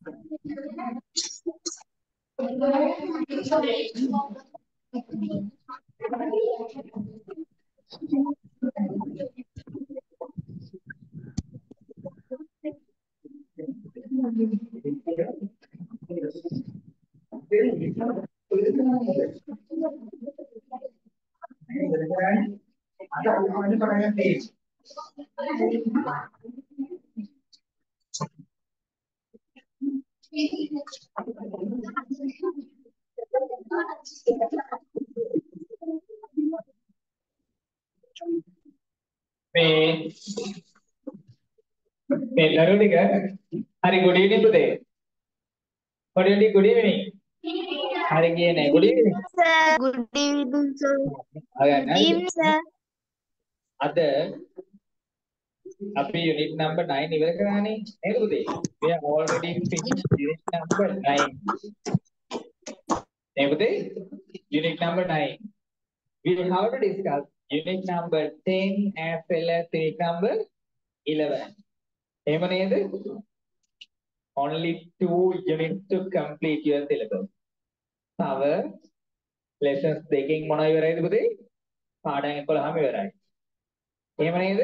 May Hari, good evening today. What do you do? Good evening. Hari, good evening. Sir, good evening, sir. Good evening, sir. Other, after unit number 9, we have already finished unit number 9. Unit number 9. We will have to discuss unit number 10 as well as unit number 11. Only 2 units to complete your syllabus. Our lessons taking මොනවයි ඉවරයිද පුතේ? පාඩම් 11ම ඉවරයි. එහෙම නේද?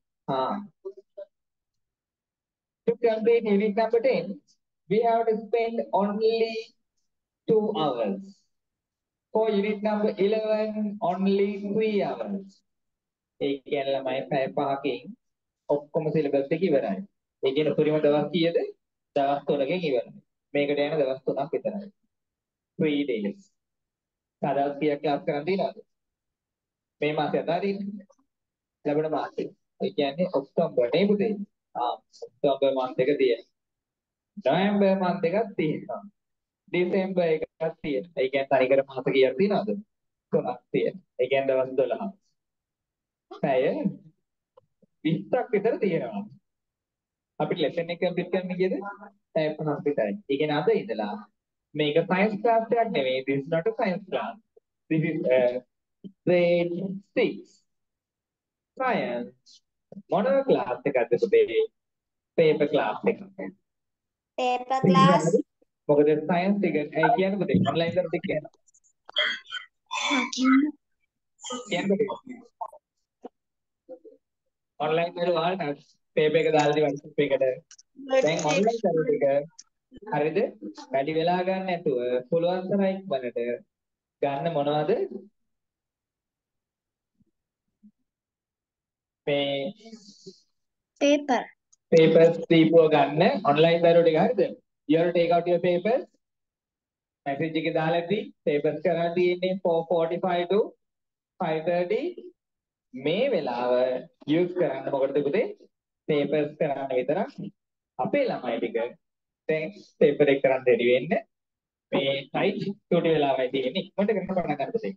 To complete unit number 10, we have to spend only 2 hours. For unit number 11, only 3 hours. ඒ කියන්නේ ළමයි පැය 5කින් ඔක්කොම syllabus එක ඉවරයි. ඒ කියන්නේ උපරිම දවස් කීයද? දවස් 3කින් ඉවරයි. මේකට යන දවස් 3ක් විතරයි. 3 days. දවස් කීයක් ක්ලාස් කරන් තියෙනවද? මේ මාසේ අතාරින්න. ලැබෙන මාසේ. ඒ කියන්නේ ඔක්තෝබර් නේ පුතේ. ඔක්තෝබර් month එක තියෙනවා. නොවැම්බර් month එකක් තියෙනවා. දෙසැම්බර් එකක් තියෙනවා. ඒ කියන්නේ තනිකර මාස කීයක් තියෙනවද? 3ක් තියෙනවා. ඒ කියන්නේ දවස් 12ක්. පැය 20ක් විතර තියෙනවා. අපිට ලෙසන් එක කම්ප්ලීට් කරන්න කීයද? පැය 5ක් විතරයි. ඒ කියන්නේ අද ඉඳලා මේක සයන්ස් ක්ලාස් එකක් නෙවෙයි. This is not a science class. This is grade 6 science මොන ක්ලාස් එකක්ද පුතේ? paper class එකක්. Paper class. මොකද science එක ඒ කියන්නේ පුතේ ඔන්ලයින් කරලා තියෙනවා. කියන්නේ ඔන්ලයින් කරලා වහන්න paper එක දාලා දෙන්න WhatsApp එකට. දැන් ඔන්ලයින් කරන එක හරිද? වැඩි වෙලා ගන්න නැතුව පුළුවන් තරම් ඉක්මනට ගන්න මොනවද? papers දීපුව ගන්න ඔන්ලයින් දරුවෝ ටික හරිද? You have to take out your papers. message එකේ දාලා ඇති papers කරලා තියෙන්නේ 4:45 to 5:30 මේ වෙලාව use කරන්න මොකටද පුතේ? papers කරන්න විතරක්. අපේ ළමයි ටික දැන් paper එක කරන් ready වෙන්න. මේ site චුටි වෙලාවයි තියෙන්නේ. ඉක්මනට කරන්න පටන් ගන්න පුතේ.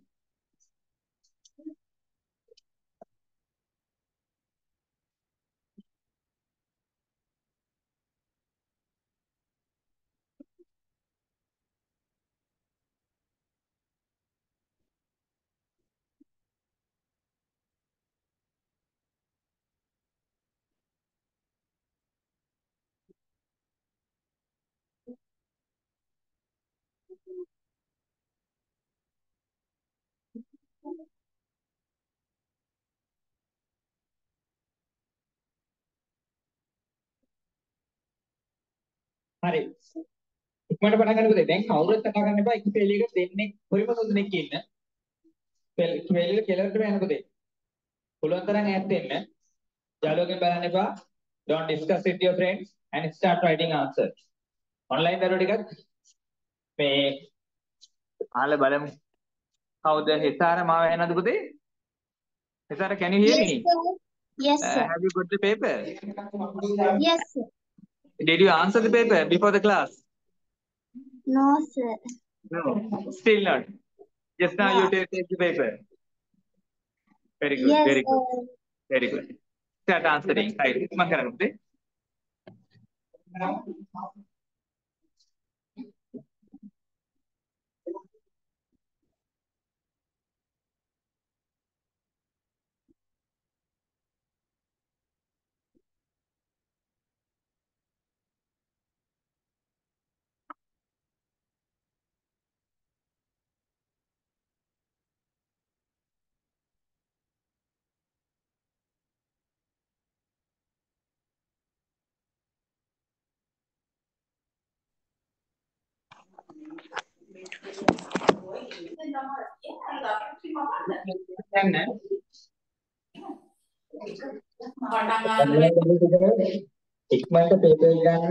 හරි. ඉක්මනට පටන් ගන්න පුතේ. දැන් කවුරුත් කතා කරන්න එපා. එක ෆෙල් එක දෙන්නේ කොයිම තුනෙක් ඉන්න. ෆෙල් එක කෙලවරට යන්න පුතේ. පුළුවන් තරම් ඈත් වෙන්න. යාළුවෝගෙන් බලන්න එපා. Don't discuss with your friends and start writing answers. Online දරුවෝ ටිකත් මේ අහලා බලමු. කවුද හිතාර මාව එනවද පුතේ? හිතාර can you hear me? Yes, sir. Have you got the paper? Yes, sir. Did you answer the paper before the class? No, sir. No, still not. Just now No. you take the paper. Very good, Yes, very good, sir. very good. Start answering. Right. Makaran puti. ඉක්මනට paper එක ගන්න.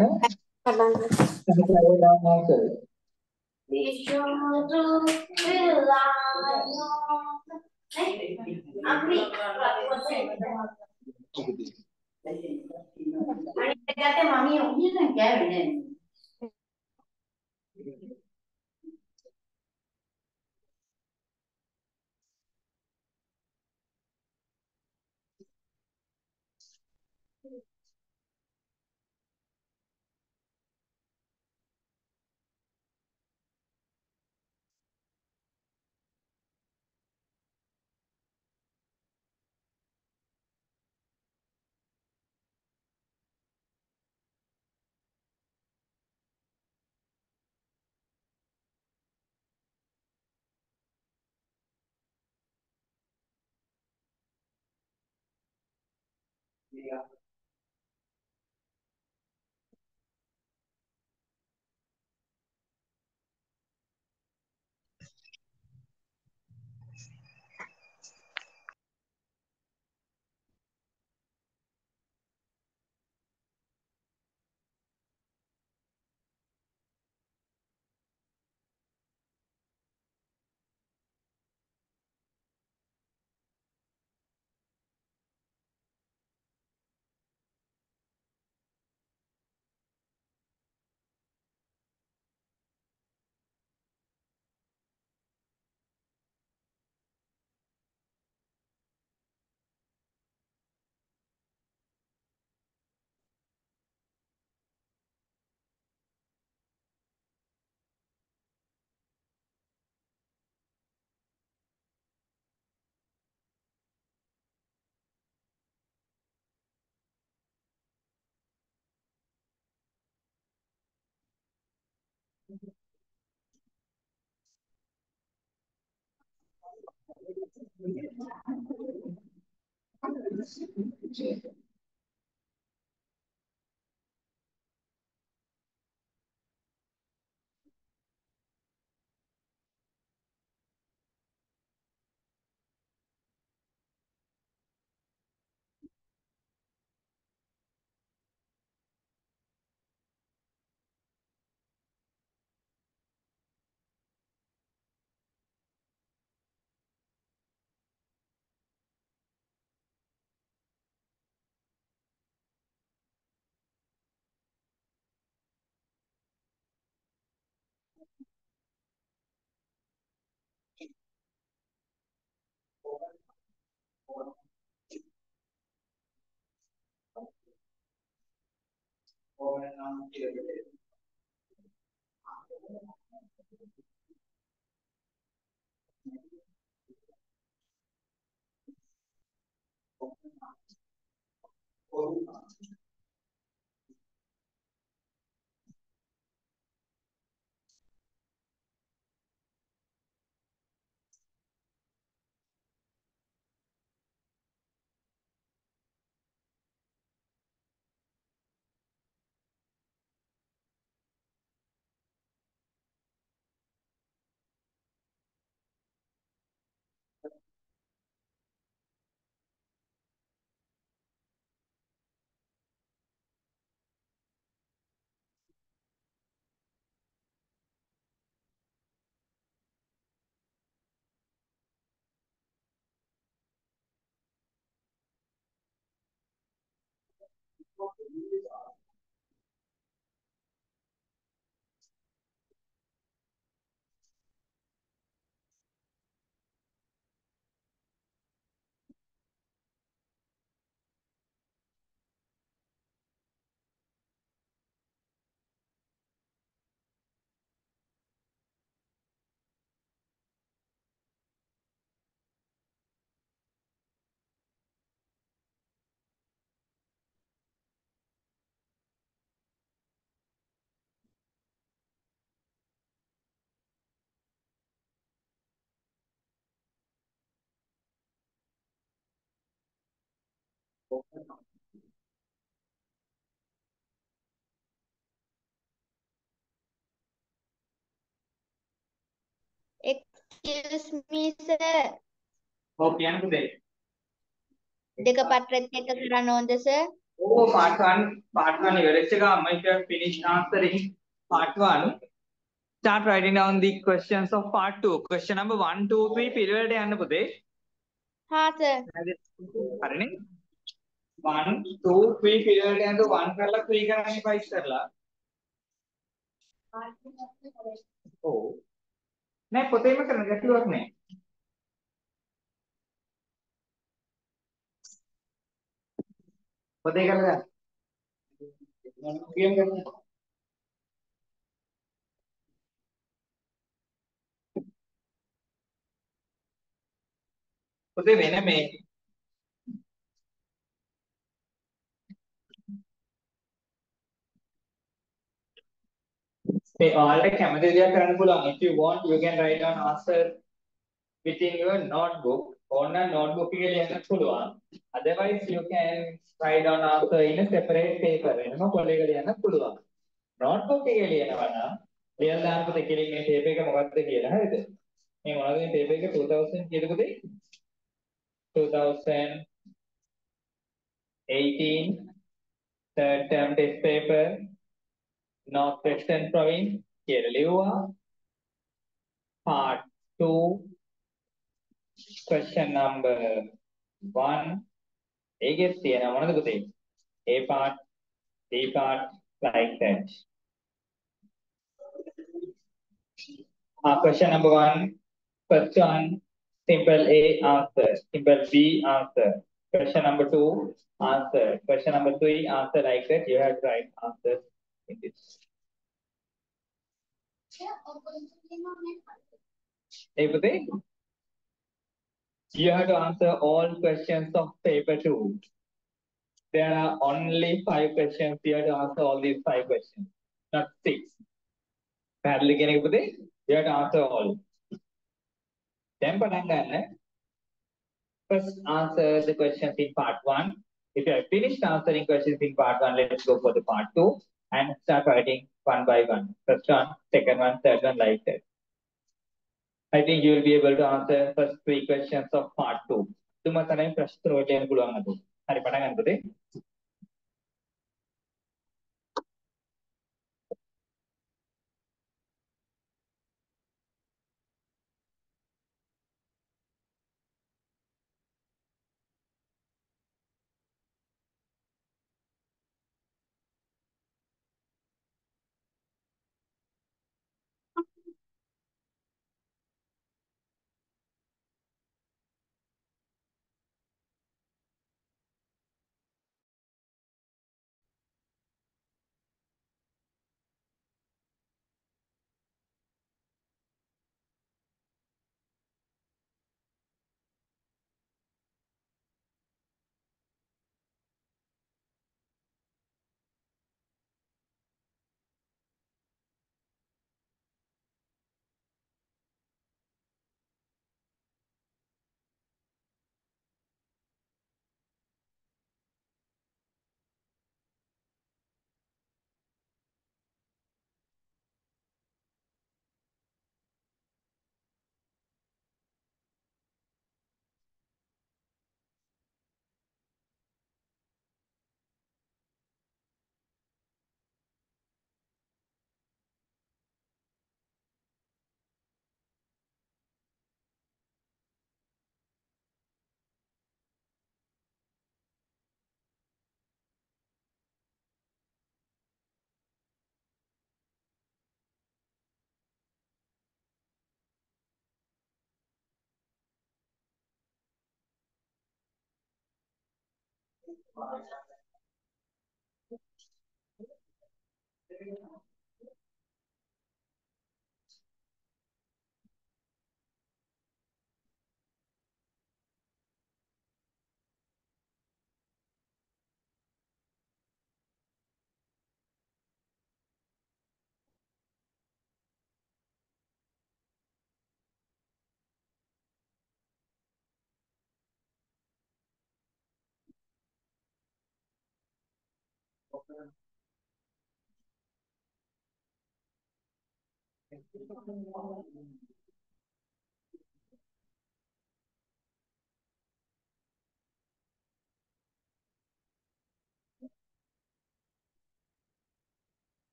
X Excuse me, sir. ඔව් කියන්න පුතේ. දෙක පත්‍රෙත් එක කරන්න ඕනද, sir? Oh, part one ඉවරෙච්ච ගමන් if you have finished answering part one, start writing down the questions of part two. Question number 1, 2, 3 period යන්න පුතේ. හා, sir. හරිනේ? 1, 2, 3 period යනකොට 1 කරලා 3 කරන්න එපා ඉස්සරලා. ඔව්. නෑ පොතේම කරන ගැටලුවක් නෑ. පොතේ කරලා ගන්න. ගේම් කරන්න. පොතේ වෙන මේ මේ ඔයාලට කැමති දේවල් කරන්න පුළුවන්. If you want you can write down answer within your notebook. ඕන notebook එකේ ලියන්නත් පුළුවන්. Otherwise you can write down answer in a separate paper. වෙනම පොලේක ලියන්නත් පුළුවන්. notebook එකේ ලියනවා නම් ලියලා දාන්න පුතේ කෙලින් මේ paper එක මොකක්ද කියලා. හරිද? මේ මොනවද මේ paper එක 2000 කියද පුතේ? 2018 third term test paper North-Western province කියලා ලියුවා. Part 2 question number 1 ඒකෙත් තියෙනවා මොනවද පුතේ? A part, B part like that. Question number 1, first one simple A answer, simple B answer. Question number 2 answer. Question number 3 answer like that. You have to write answers in this. Hey, Puti, you have to answer all questions of paper 2. There are only 5 questions. You have to answer all these 5 questions, not 6. Badly getting Puti, you have to answer all. Then Patangana, first answer the questions in part 1. If you have finished answering questions in part 1, let's go for the part 2 and start writing one by one. First one, second one, third one, like that. I think you will be able to answer first 3 questions of part 2. Tuma tanay prashna rojan puluhan ato. Hari patangan puti.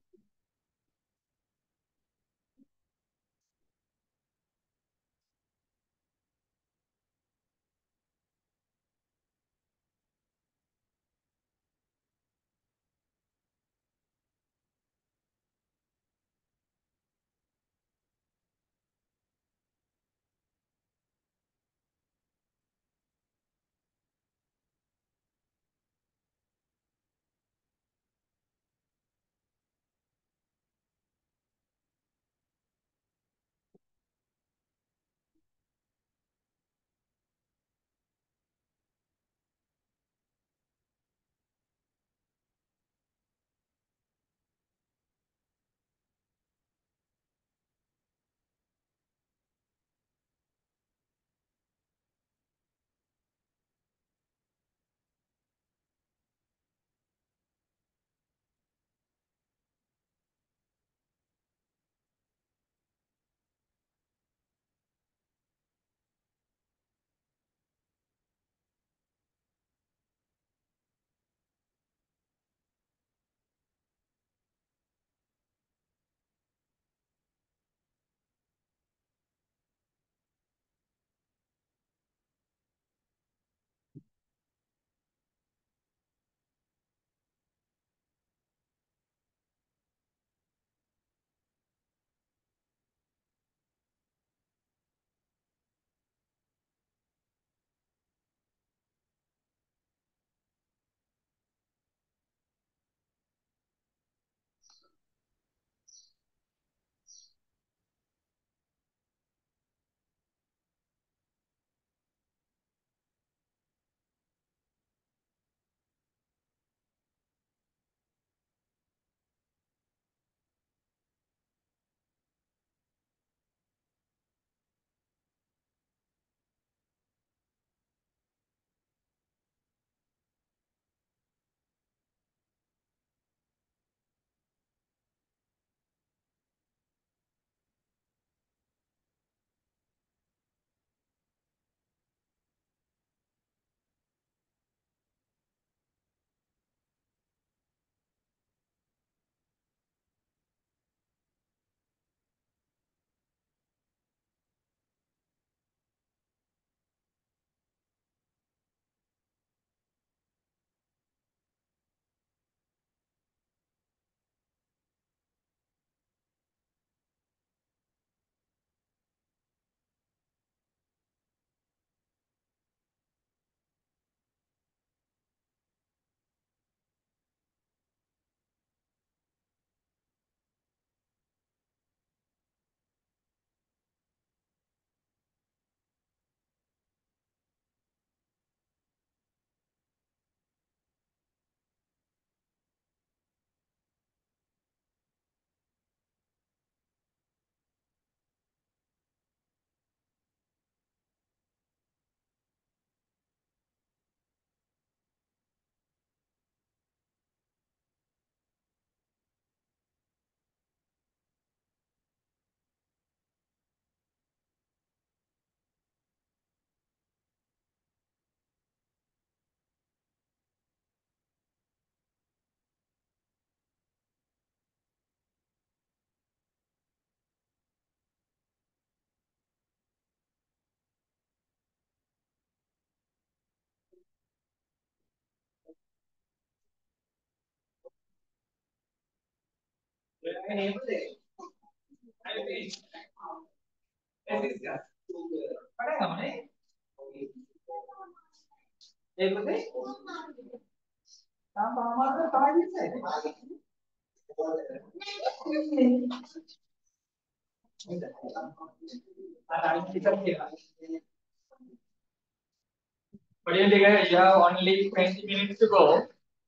What do you think? You have only 20 minutes to go.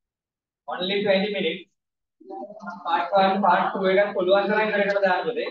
Only 20 minutes. Part 1, part 2 එක පුළුවන් තරම් කරකට දාන්න ඕනේ.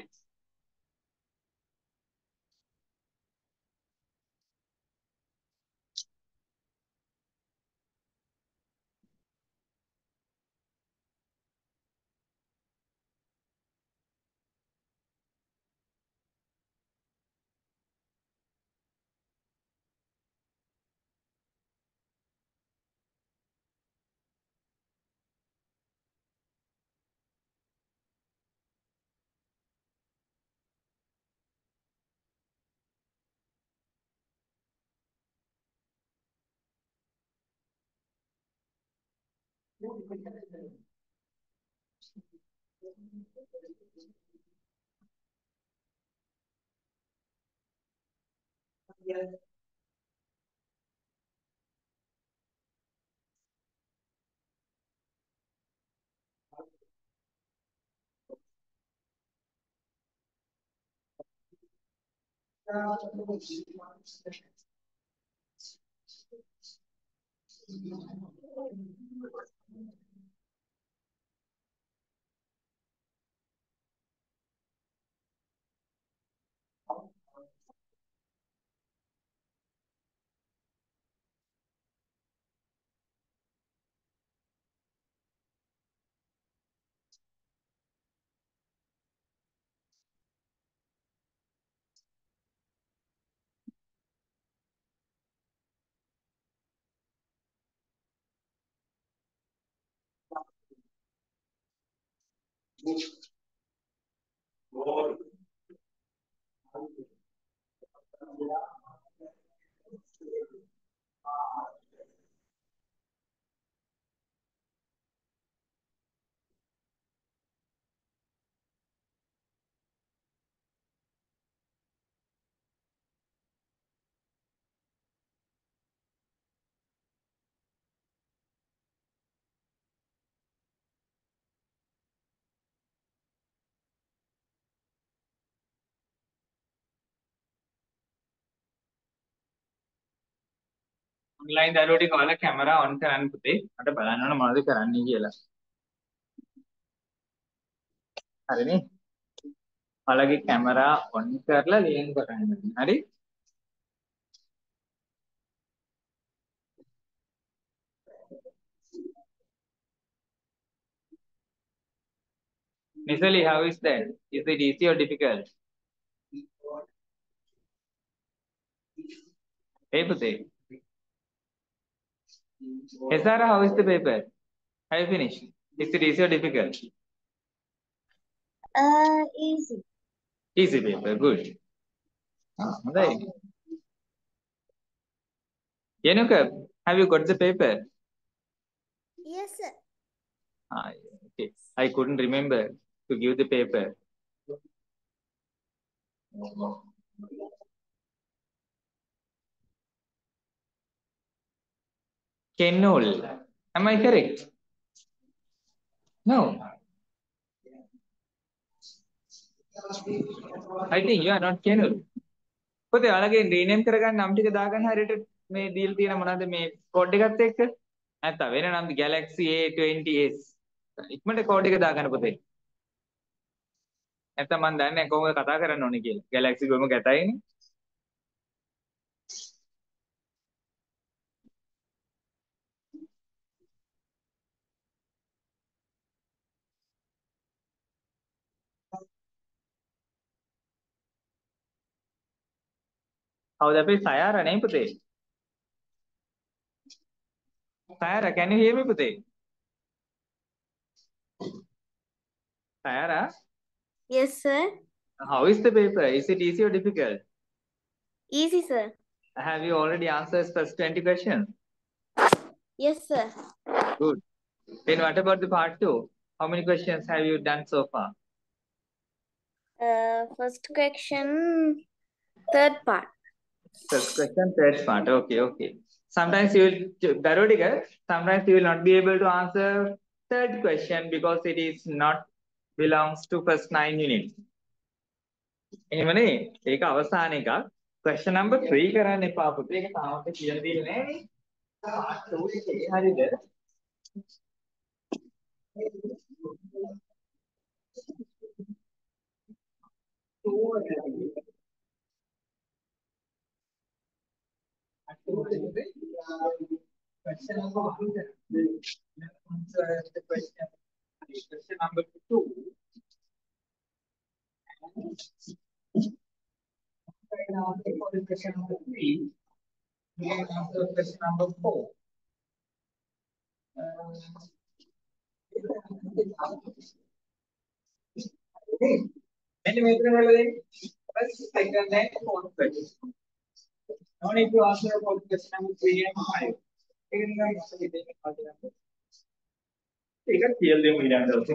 online දරුවෝ ටික ඔයාලා camera on කරන්න පුතේ. මට බලන්න ඕන මොනවද කරන්නේ කියලා. හරිනේ? ඔයාලගේ කැමරා on කරලා ලියන්න කරන්න. හරි? Nisali, how is that? Is it easy or difficult? Hey, Pute. Hey, Sarah, how is the paper? Have you finished? Is it easy or difficult? Easy. Easy paper, good. Right. Yanuka, have you got the paper? Yes, sir. Okay. I couldn't remember to give the paper. Kenol. Am I correct? No. I think you are not Kenol. පොතේ ඔයාලගේ rename කරගන්න නම් ටික දාගන්න හරියට මේ දීලා තියෙන මොනවද මේ කෝඩ් එකත් එක්ක නැත්නම් වෙන නම් Galaxy A20s ඉක්මනට කෝඩ් එක දාගන්න පොතේ නැත්නම් මම දන්නේ නැහැ කොහොමද කතා කරන්න ඕනේ කියලා Galaxy ගොම ගැතයිනේ කවුද අපේ සයාරා නේ පුතේ සයාරා can you hear me පුතේ සයාරා Yes, sir. how is the paper is it easy or difficult Easy, sir. have you already answered first 20 questions Yes, sir. good then what about the part 2 how many questions have you done so far First question, third part. First question, third part. Okay, okay. Sometimes you will, Darodiga, sometimes you will not be able to answer third question because it is not belongs to first 9 units. එහෙමනේ ඒක අවසාන එකක්. Question number 3 කරන්න එපා පුතේ. ඒක තාමත් කියලා දෙන්නේ නැහැ නේ. part 2 එකේ හරියද? Question number 1. Answer the question. Question number 2. And after for the question number 3, we can answer question number 4. Many methods first, second, and fourth question. No need to answer for question number 3 and 5. Thì cách chia liền mình làm được.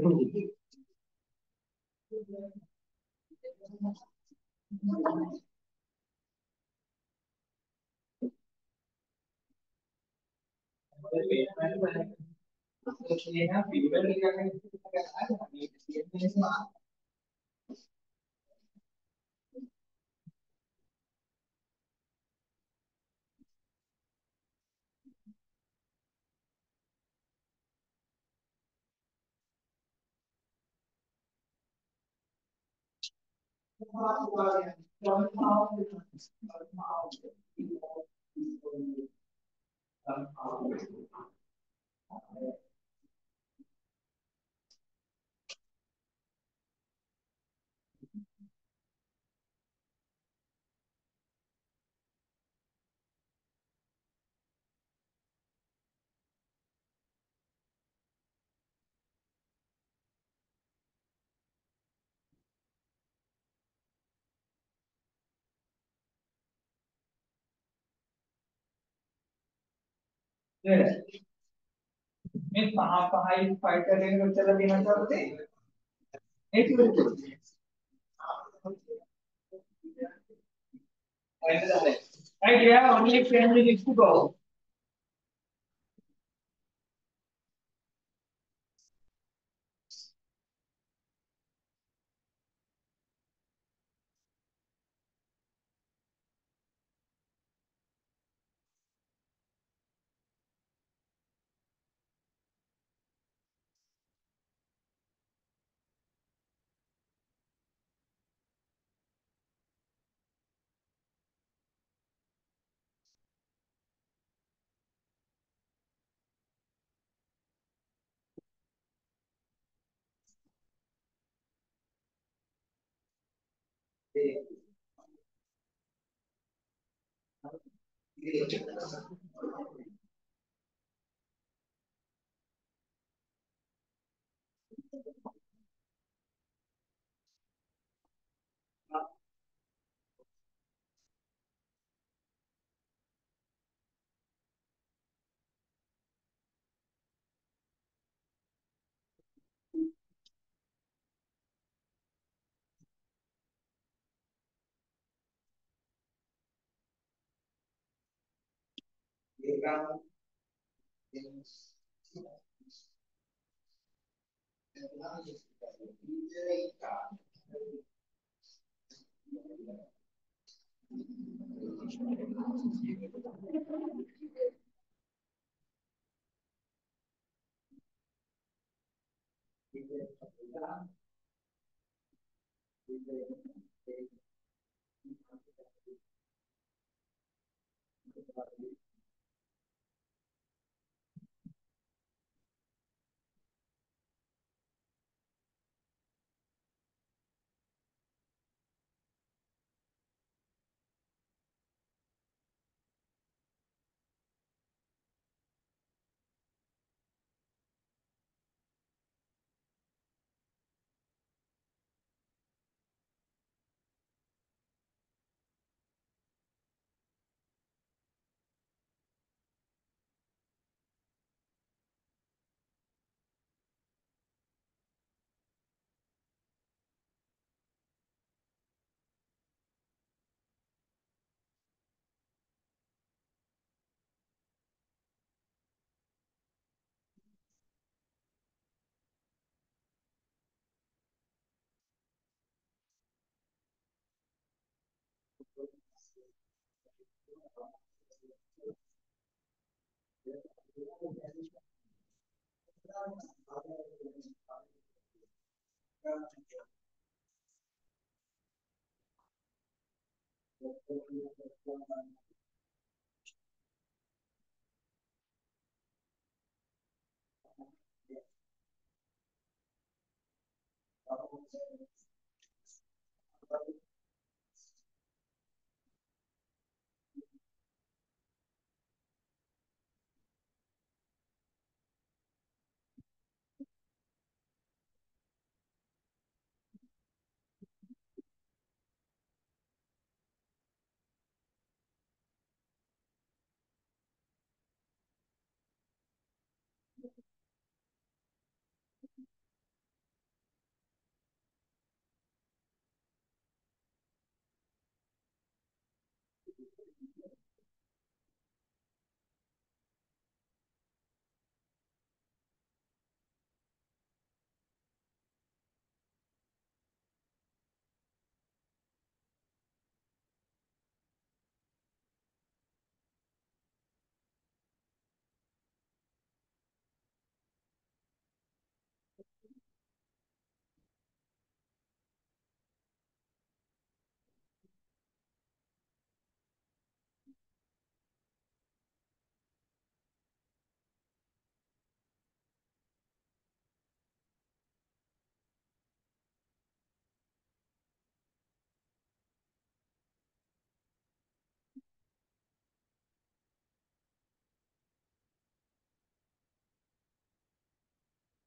मी पहा एक fighter लेक्चरला देण्याच्या होते एक minute idea only friend is to go.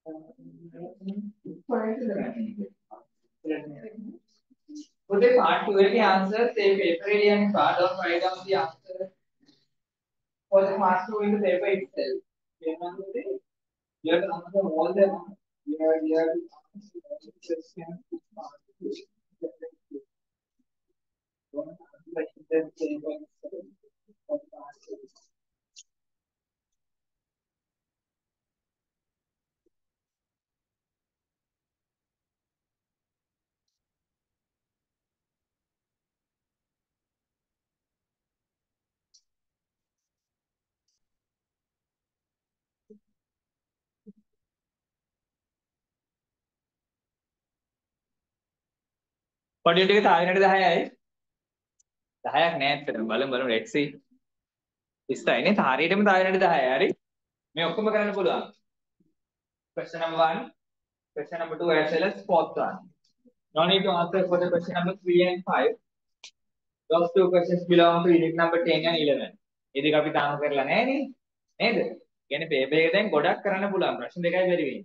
For the part 2 के answer save paper area and part don't write down the answer for the part 2 in the paper itself. You have to answer all the you have to answer all the questions to part 2. Don't answer the same answer for part 2. පොඩි ටික තාගෙනට 10යි 10ක් නෑ ඇත්තටම බලමු let's see 20යි නේ හරියටම තාගෙනට 10යි හරි මේ ඔක්කොම කරන්න පුළුවන් question number 1 question number 2 as well as fourth one no need to answer for the question number 3 and 5 those two questions belong to unit number 10 and 11 ඒ දෙක අපි තාම කරලා නෑ නේ නේද කියන්නේ paper එක දැන් ගොඩක් කරන්න පුළුවන් ප්‍රශ්න දෙකයි බැරි වෙන්නේ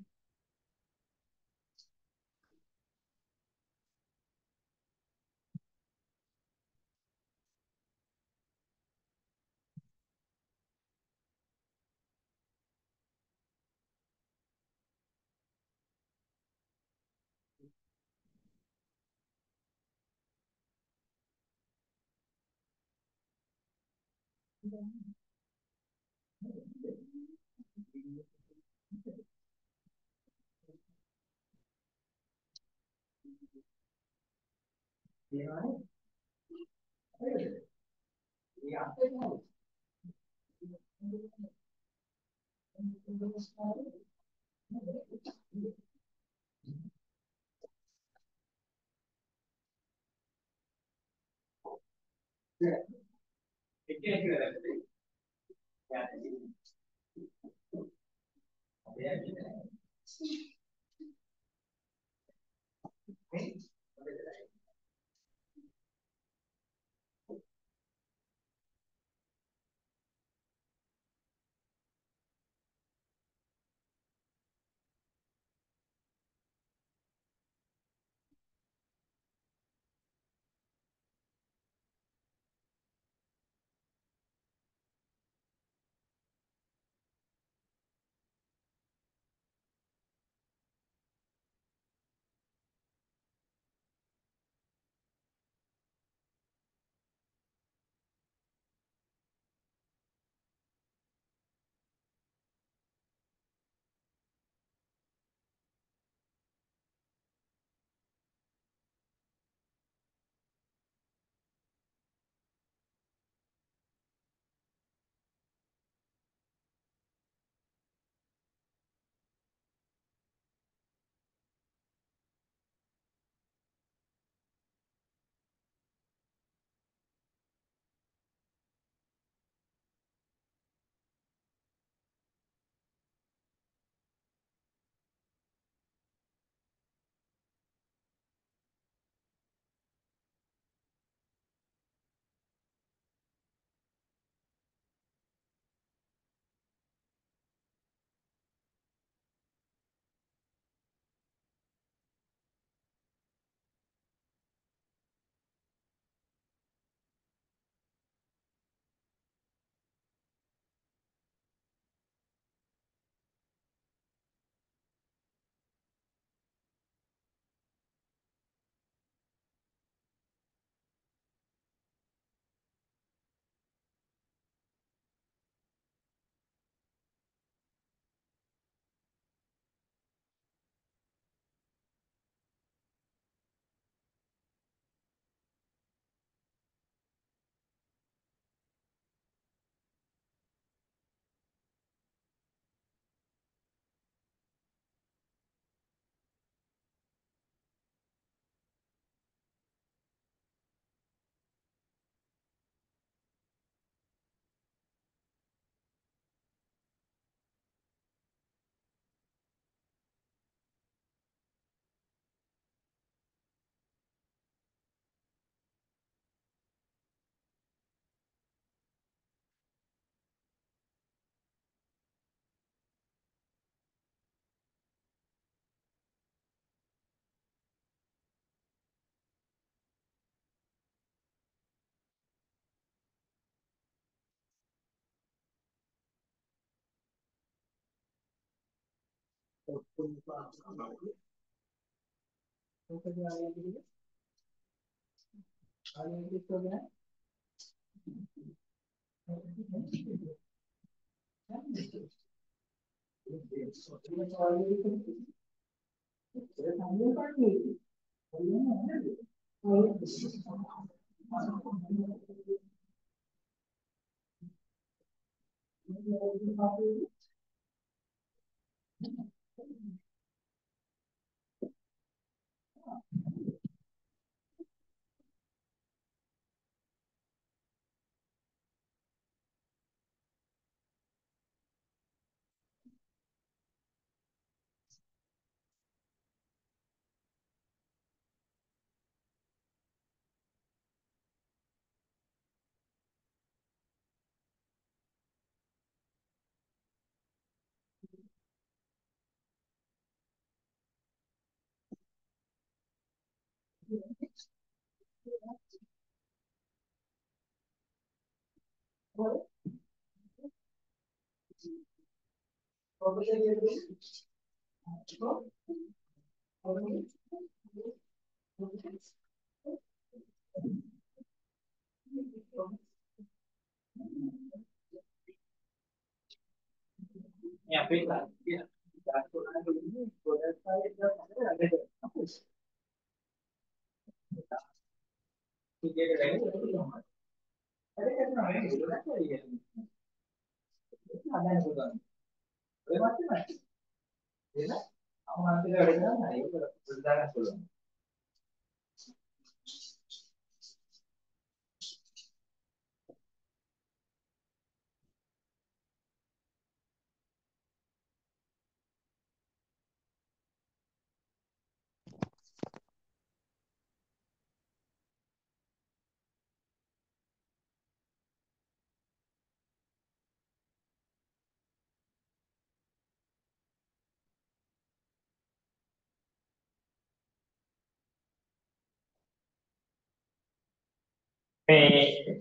May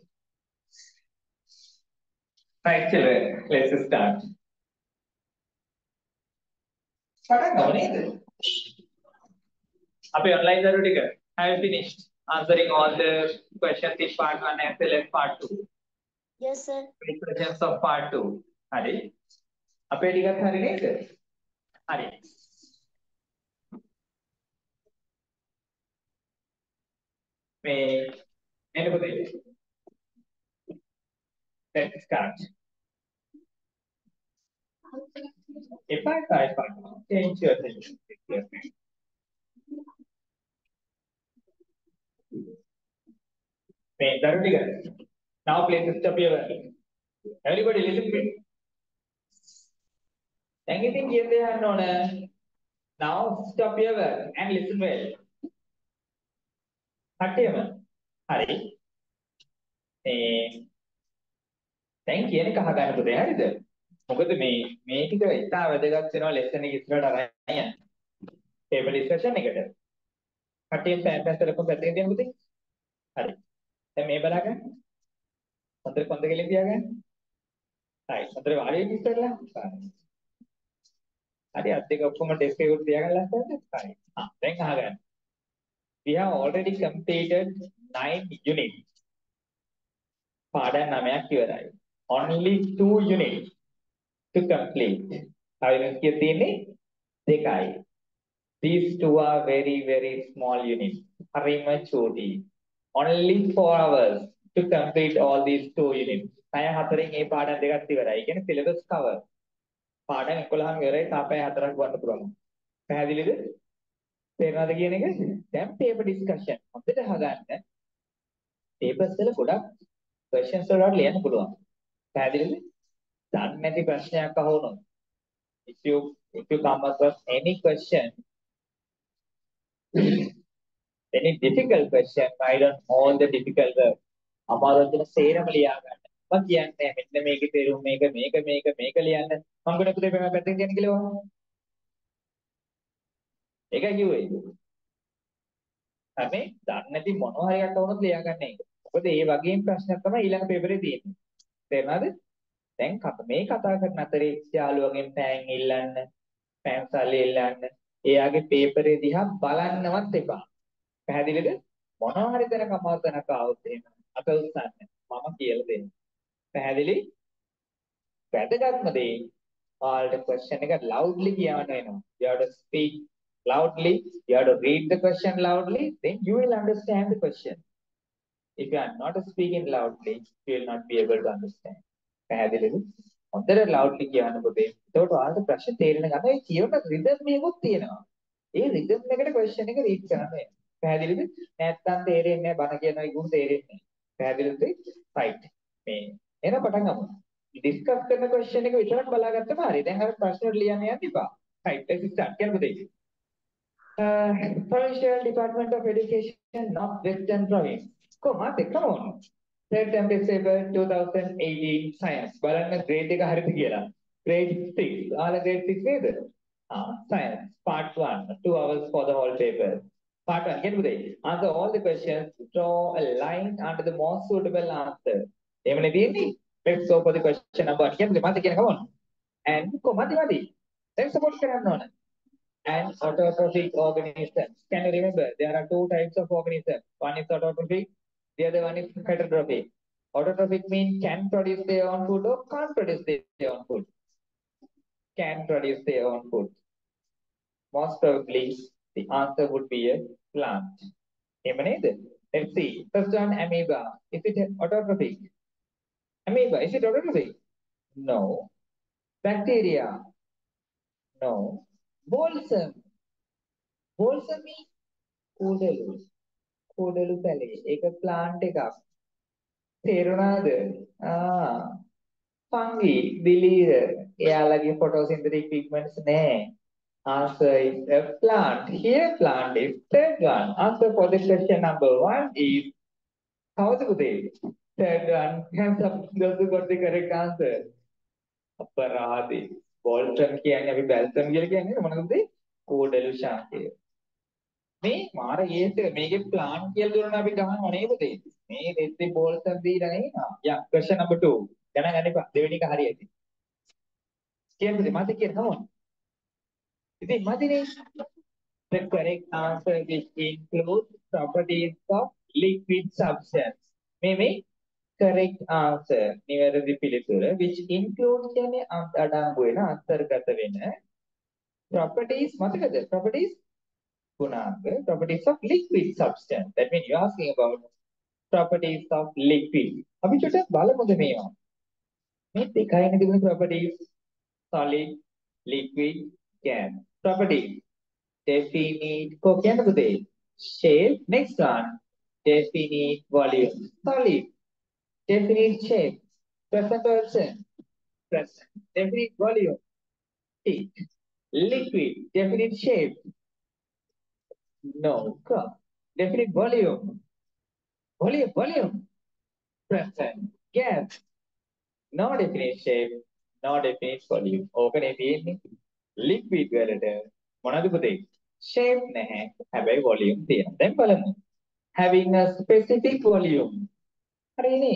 right children, let's start. පටන් ගමු නේද? අපි online දරුවෝ ටික have finished answering all the questions in part 1 as well as part 2. Yes, sir. Questions of part 2. හරි. අපේ ටිකත් හරි නේද? හරි. මේ නේද පුතේ? Let's start. එපා එපා. Change your attention. මේ දරුවෝ ටික. Now please stop your work. Everybody listen to me. දැන් ඉතින් කියන දේ අහන්න ඕන. Now stop your work and listen well. කට්ටියම. හරි. දැන් කියන එක අහගන්න පුතේ හරිද? මොකද මේ ටික ඉතා වැදගත් වෙනවා ලෙසන් එක ඉස්සරහට අරන් යන්න. ටේබල් ඩිස්කෂන් එකට. කට්ටියන් සෑන්ටස් කරපු පැත්තකින් තියන්න පුතේ. හරි. දැන් මේ බලගන්න. හොඳට කොන්ද කෙලින් තියාගන්න. හරි. හොඳට වාඩි වෙන්න ඉස්සරලා. හරි අත් දෙක ඔක්කොම ඩෙස්ක් එකට තියාගන්න ලස්සනට. හරි. දැන් අහගන්න. We have already completed 9 units. පාඩම් 9ක් ඉවරයි. Only 2 units to complete. How units කිය තියෙන්නේ? දෙකයි. These two are very very small units. හරිම චූටි. Only 4 hours to complete all these 2 units. පැය 4න් මේ පාඩම් දෙකක් ඉවරයි. ඒ කියන්නේ syllabus cover. පාඩම් 11ම ඉවරයි. තා පැය 4ක් වන්න පුළුවන්. පැහැදිලිද? තේරෙනවද කියන එක? දැන් paper discussion. හොඳට අහගන්න. papers වල ගොඩක් questions වලට ලියන්න පුළුවන්. පැහැදිලිද? දන්නේ නැති ප්‍රශ්නයක් අහුනොත් if you come across any question, any difficult question, write down all the difficult words. අමාරුවෙන් සේරම ලියා ගන්න. මම කියන්නේ මෙන්න මේකේ තේරුම මේක ලියන්න. මම ගොඩක් පුතේ මම පැත්තෙන් කියන්නේ කියලා වහන්න. ඒකයි කිව්වේ. හැබැයි දන්නේ නැති මොනවා හරි එකක් වුණොත් ලියා ගන්න එක. මොකද ඒ වගේම ප්‍රශ්නයක් තමයි ඊළඟ පේපරේ තියෙන්නේ. තේරුණාද? දැන් මේ කතා කරන අතරේ යාළුවගෙන් පෑන් ඉල්ලන්න පැන්සල් එල්ලන්න. එයාගේ පේපරේ දිහා බලන්නවත් එපා. පැහැදිලිද? මොනවා හරි තැනක අමාරුතැනක ආවොත් එහෙම අත උස්සන්න. මම කියලා දෙන්න. පැහැදිලි? වැදගත්ම දේ ඔයාලට question එක loudly කියවන්න වෙනවා. You have to speak loudly. You have to read the question loudly. Then you will understand the question. If you are not speaking loudly, you will not be able to understand. පැහැදිලිද? හොඳට loudly කියවන්න පුතේ. එතකොට ඔයාලට ප්‍රශ්න තේරෙන ගමන් ඒ කියවන rhythm එකකුත් තියෙනවා. ඒ rhythm එකට question එක read කරන්න වෙනවා. පැහැදිලිද? නැත්තම් තේරෙන්නේ නැහැ බණ කියන එක උන් තේරෙන්නේ නැහැ. පැහැදිලිද? right. මේ එන පටන් ගමු. ඩිස්කස් කරන question එක විතරක් බලාගත්තම හරියි. දැන් අර ප්‍රශ්න වල ලියන්න යන්න එපා. right. let's start. කියන්න පුතේ. Provincial Department of Education, North-Western Province. Come on. Third term test paper 2018 Science. බලන්න grade එක හරියට කියලා. Grade 6. ආල grade 6 නේද? Science. Part 1. 2 hours for the whole paper. Part 1. කියන්න පුතේ. Answer all the questions. Draw a line under the most suitable answer. එහෙමනේ තියෙන්නේ. Let's go for the question number 1. කියන්න පුතේ. මත කියන come on. And මදි. Let's support කරන්න ඕන. And autotrophic organisms. Can you remember? There are two types of organisms. One is autotrophic, the other one is heterotrophic. Autotrophic means can produce their own food or can't produce their own food. Can produce their own food. Most probably, the answer would be a plant. Let's see. First one, amoeba. Is it autotrophic? Amoeba, is it autotrophic? No. Bacteria? No. Balsam. Balsam means කුඩලු පැලේ. ඒක plant එකක්. තේරුණාද? fungi, බිලීර. එයාලගේ photosynthetic pigments නැහැ. Answer is a plant. Here plant is third one. Answer for the question number 1 is how's it? Third one. Hands up those who got the correct answer. අපරාධේ. Bolton කියන්නේ අපි balsam කියලා කියන්නේ මොනවද? කුඩලු ශාකය. මේ මාර ඒත් මේකේ ප්ලාන් කියලා දුන්නා අපි ගහනවා නේද තේ මේ දෙත්තේ බෝල්සන් දීලා නේ යා question number 2 ගණන් ගන්න එපා දෙවෙනි එක හරියයි කියන්නේ මත කියන come on ඉතින් මදිනේ the correct answer which includes properties of liquid substance මේ correct answer නිවැරදි පිළිතුර which includes කියන්නේ අඩංගු වෙන අන්තර්ගත වෙන properties මතකද properties Kunanga, properties of liquid substance. That means you're asking about properties of liquid. අපි චුට්ටක් බලමුද මේවා. මේ දෙකයිනේ තිබුණ properties solid, liquid, gas. Properties definite කො කියන්න පුතේ. Shape next one. Definite volume. Solid. Definite shape. Present person. Present. Definite volume. Heat. Liquid. Definite shape. No. Definite volume. Volume. Present. Gas. No definite shape. No definite volume. ඕකනේ තියෙන්නේ. Liquid වලට මොනවද පුතේ? Shape නැහැ. හැබැයි volume තියෙනවා. දැන් බලමු. Having a specific volume. හරිනේ.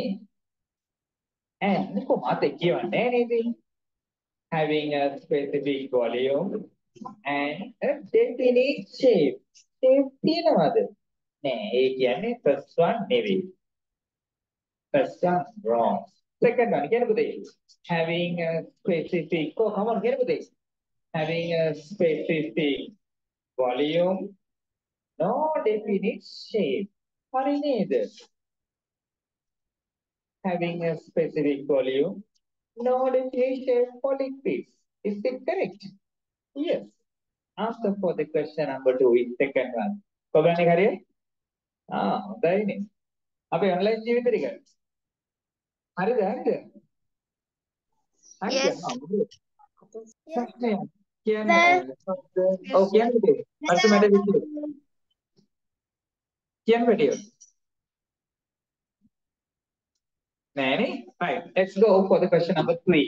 And කොහොමද කියවන්නේ නේද? Having a specific volume and a definite shape. Shape තියෙනවද? නෑ ඒ කියන්නේ first one නෙවෙයි. First one wrong. Second one කියන්න පුතේ. Having a specific come on කියන්න පුතේ. Having a specific volume no definite shape. හරි නේද? Having a specific volume no definite shape for liquids. Is it correct? Yes. Answer for the question number 2 is second one. කොහොමද හරියයි? හොඳයිනේ. අපේ online ජීවිතේ එක. හරිද? Yes. කියන්නේ ඔව් කියන්නේ පස්සේ මට විදියට කියන්න බැටියෝ නෑනේ right let's go for the question number 3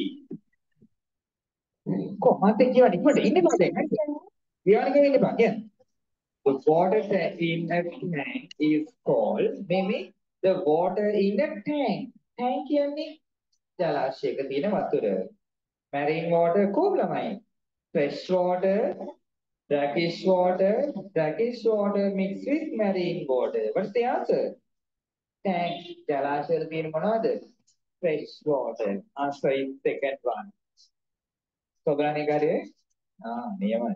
කොහොමද කියවන්නේ ඉක්මනට ඉන්න බෑ දැන් හරිද කියවන්න ඉන්න බෑ කියන්න the water in a tank is called maybe the water in a tank කියන්නේ ජලාශයක තියෙන වතුර marine water කොහොම ළමයි Fresh water, brackish water mixed with marine water. What's the answer? Tank. ජලාශවල තියෙන මොනවද? Fresh water. Answer is second one. සොබරානේ කාර්යය? නියමයි.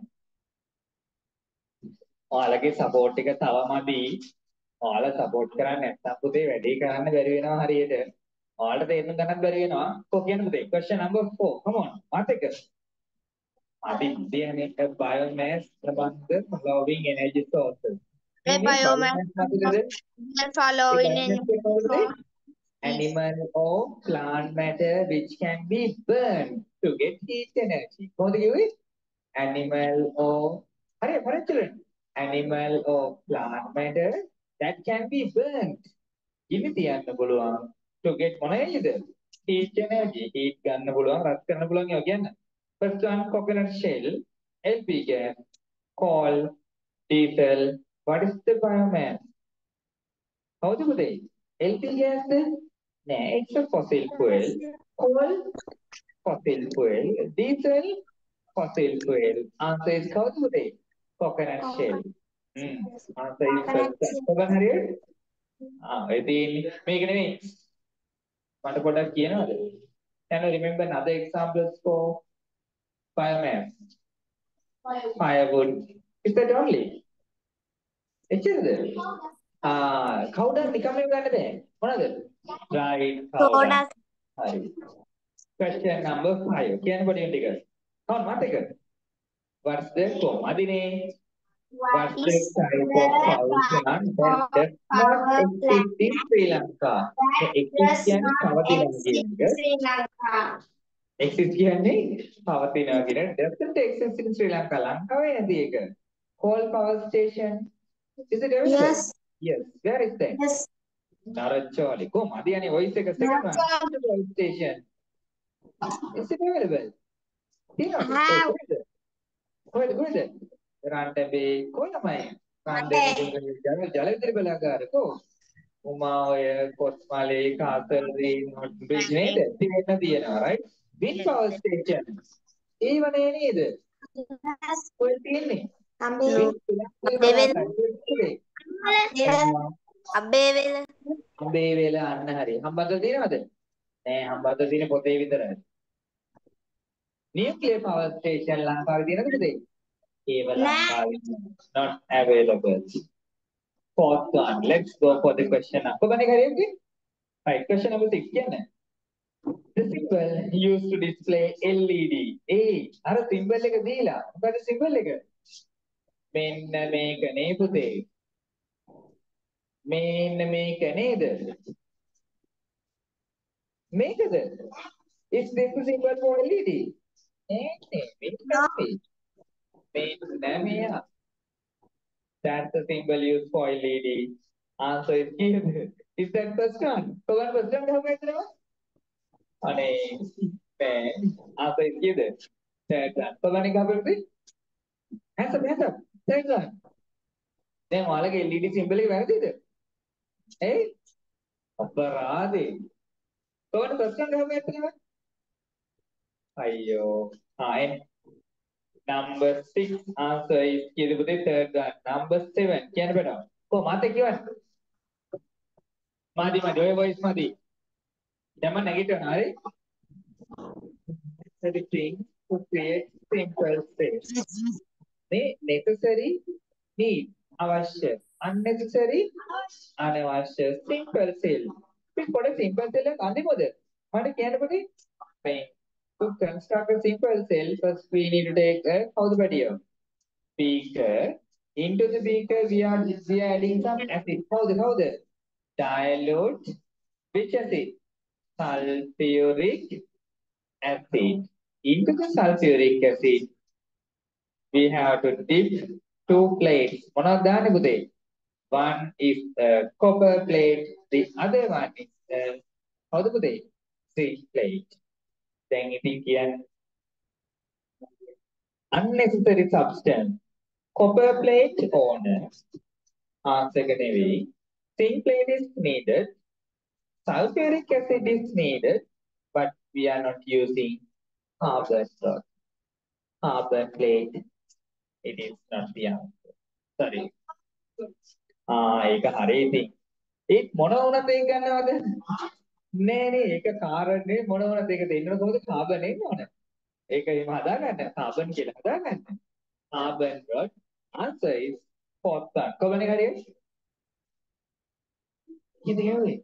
ඔයාලගේ සපෝට් එක තව මදි. ඔයාලා සපෝට් කරන්නේ නැත්නම් පුතේ වැඩේ කරන්න බැරි වෙනවා හරියට. ඔයාලට තේරුම් ගන්නත් බැරි වෙනවා. කො කියන්න පුතේ. Question number 4. Come on. මාත් එක්ක. මදි කියන්නේ biomass among the following energy sources. The biomass following animal or plant matter which can be burned to get heat energy. කොහොමද කිව්වේ? Animal or හරි children. Animal or plant matter that can be burned. ඉනි තියන්න පුළුවන් to get මොනවද? Heat energy. Heat ගන්න පුළුවන්, රත් කරන්න පුළුවන් ඒවා කියන්න. First one coconut shell, LP gas, coal, diesel. What is the biomass? How's it today? LP gas? No, it's a fossil fuel. Coal, fossil fuel. Diesel, fossil fuel. Answer is how's it today? Coconut shell. Answer is first one. Harriet? ඉතින් මේක නෙමෙයි. මට පොඩ්ඩක් කියනවද? Can you remember another examples for biomass? Firewood. Is that only? එච්චරද? කවුද නිකම්ම ගන්න බෑ. මොනවද? Right, කවුද? හරි. Question number 5. කියන්න පොඩි ටික. කවුද මත එක? What's the කොහමදිනේ? What's the type of power plant that does not exist in Sri Lanka? Exist කියන්නේ පවතිනවා කියන එක. Exist කියන්නේ පවතිනවා කියන එක. Doesn't exist in Sri Lanka. ලංකාවේ නැති එක. Coal power station. Is it available? Yes. Yes. Where is that? Yes. Naracholi. කොහමද යන්නේ voice එක second one. Power station. Is it available? තියෙනවද? කොහෙද? රාන්ටබේ කොහමයි? රාන්ටබේ ජල විදුලි බලාගාරකෝ. උමා ඔය කොස්මාලේ කාසල්දී නොට් බ්‍රිජ් නේද? තියෙන්න තියෙනවා right? Wind power station. ඒව නේද? කොහෙද තියෙන්නේ? අබේවේල අන්න හරි. හම්බන්තොට තියෙනවද? නෑ හම්බන්තොට තියෙන පොතේ විතරයි. Nuclear power station ලංකාවේ තියෙනවද පුතේ? ඒව ලංකාවේ not available. Fourth one. Let's go for the question. කොහොමද කරන්නේ? Right. Question number 6 කියන්න. The symbol used to display LED. අර symbol එක දීලා. මොකද symbol එක? මෙන්න මේක නේ පුතේ. මෙන්න මේක නේද? මේකද? Is this the symbol for LED? මෙන්න that's the symbol used for LED. Answer is here. Is that first one? Kogan first one ගහමු එතනම. අනේ නෑ. Answer is here. Third one. කොගානේ ගහපෙන්නේ? Hands up. Third one. දැන් ඔයාලගේ LED symbol එක වැරදිද? අපරාධේ. කොගානේ first one ගහමු එතනම. අයියෝ. and number 6 answer is කියද පුතේ third one. Number 7 කියන්න බෑ. කො මාතේ කියවන්න. මාදි ඔය voice මාදි. දැන් මම නැගිටිනවා හරි. Everything to create simple space. මේ necessary need අවශ්‍ය unnecessary අනවශ්‍ය simple cell. මේ පොඩ simple cell එක අඳිමුද? මට කියන්න පොඩි. To construct a simple cell, first we need to take a how's the here? Beaker. Into the beaker, we are adding some acid. How's the dilute? Which acid? Sulfuric acid. Into the sulfuric acid, we have to dip 2 plates. One is a copper plate, the other one is zinc plate. Then it is here. Unnecessary substance. Copper plate owner. Secondary. Zinc plate is needed. Sulfuric acid is needed, but we are not using half that stuff. carbon plate. It is not the answer. Sorry. ඒක හරි ඉතින්. ඒ මොන වුණත් ඒක ගන්නවද? නෑ නේ ඒක කාරණේ මොන වුණත් ඒක දෙන්න කොහොමද කාබන් එන්න ඕන. ඒක එහෙම හදාගන්න. කාබන් කියලා හදාගන්න. Carbon rod. Answer is fourth one. කොහොමද හරියට? ඉතින් ඒ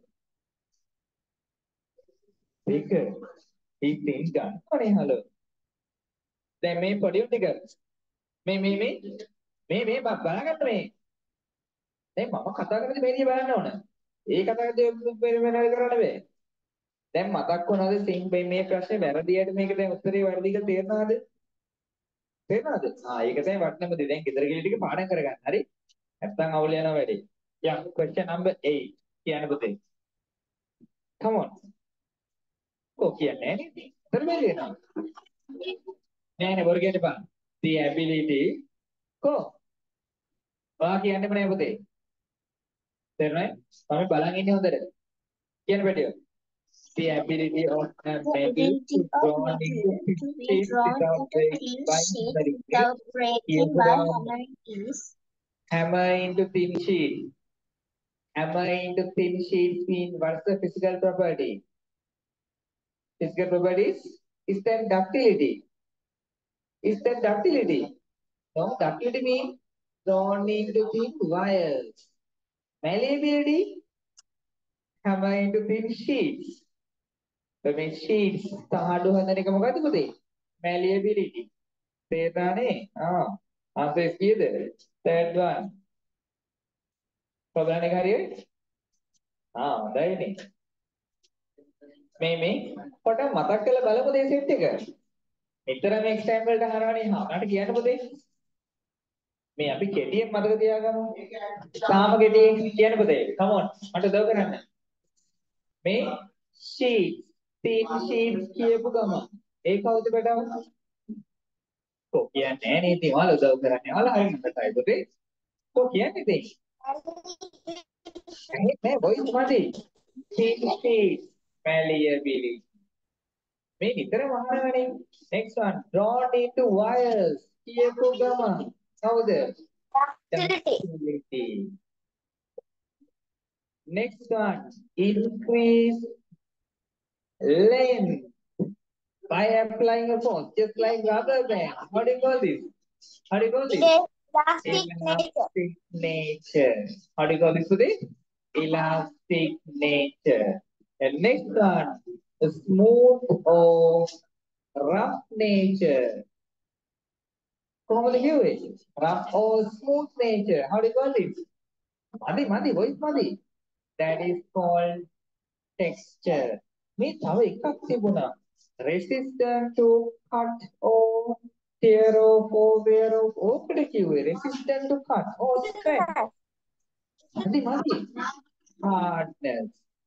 ඒක ඉතින් ගන්නවනේ හලෝ. දැන් මේ පොඩි ටික මේ බලගන්න මේ. දැන් මම කතා කරන්නේ මේ දිහා බලන්න ඕන. ඒ කතා කරද්දී වෙන කරන්න බෑ. දැන් මතක් වුණාද සිං මේ ප්‍රශ්නේ වැරදියට මේක දැන් උත්තරේ වැරදි කියලා තේරෙනවද? තේරෙනවද? ඒක තමයි වටිනම දේ. දැන් ගෙදර ගිහලා ටික පාඩම් කරගන්න. හරි? නැත්තම් අවුල යනවා වැඩි. Yeah, question number 8. කියන්න පුතේ. Come on. කියන්නේ නෑ නේද? තේරුම් ගන්නවා. නෑ බොරු කියන්න එපා. The ability කො ඔයා කියන්නෙම නෑ පුතේ. තේරුණාද? මම බලන් ඉන්නේ හොඳට. කියන්න බැටියෝ. The ability of a metal to draw into sheets without breaking by hammering is hammer into thin sheet. Hammer into thin sheets mean what's the physical property? Physical properties is that ductility. Is that ductility? No, ductility means drawn into thin wires. Malleability, hammer into thin sheets. So මේ sheets සාඩු හදන එක මොකද්ද පුතේ? Malleability. තේරෙනානේ? answer is කීයද? Third one. ප්‍රබලන එක හරියට? හොඳයිනේ. මේ කොට මතක් කරලා බලමු මේ සෙට් එක. නිතරම එක්සෑම් වලට අහනවනේ අහකට කියන්න පුතේ. මේ අපි කෙටියෙන් මතක තියාගමු. තාම කෙටියෙන් කියන්න පුතේ. come on. මට උදව් කරන්න. මේ sheet thin sheets කියපු ගම. ඒ කවුද බඩව? කියන්නේ නෑ නේද? ඔයාලා උදව් කරන්නේ. ඔයාලා හරියට මතකයි පුතේ. කියන්නේ ඉතින්. නෑ voice මදි. thin sheets malleability. මේ නිතරම අහනවනේ. next one drawn into wires කියපු ගම. කවුද? ductility. Next one, increase length by applying a force, just like rubber band. How do you call this? How do you call this? elastic nature. Elastic nature. How do you call this today? Elastic nature. And next one, smooth or rough nature. කොහොමද කිව්වේ? Rough or smooth nature. How do you call this? මදි voice මදි. That is called texture. මේ තව එකක් තිබුණා. Resistant to cut or tear off or wear off. ඕකට කිව්වේ resistant to cut or scratch. මදි. Hardness.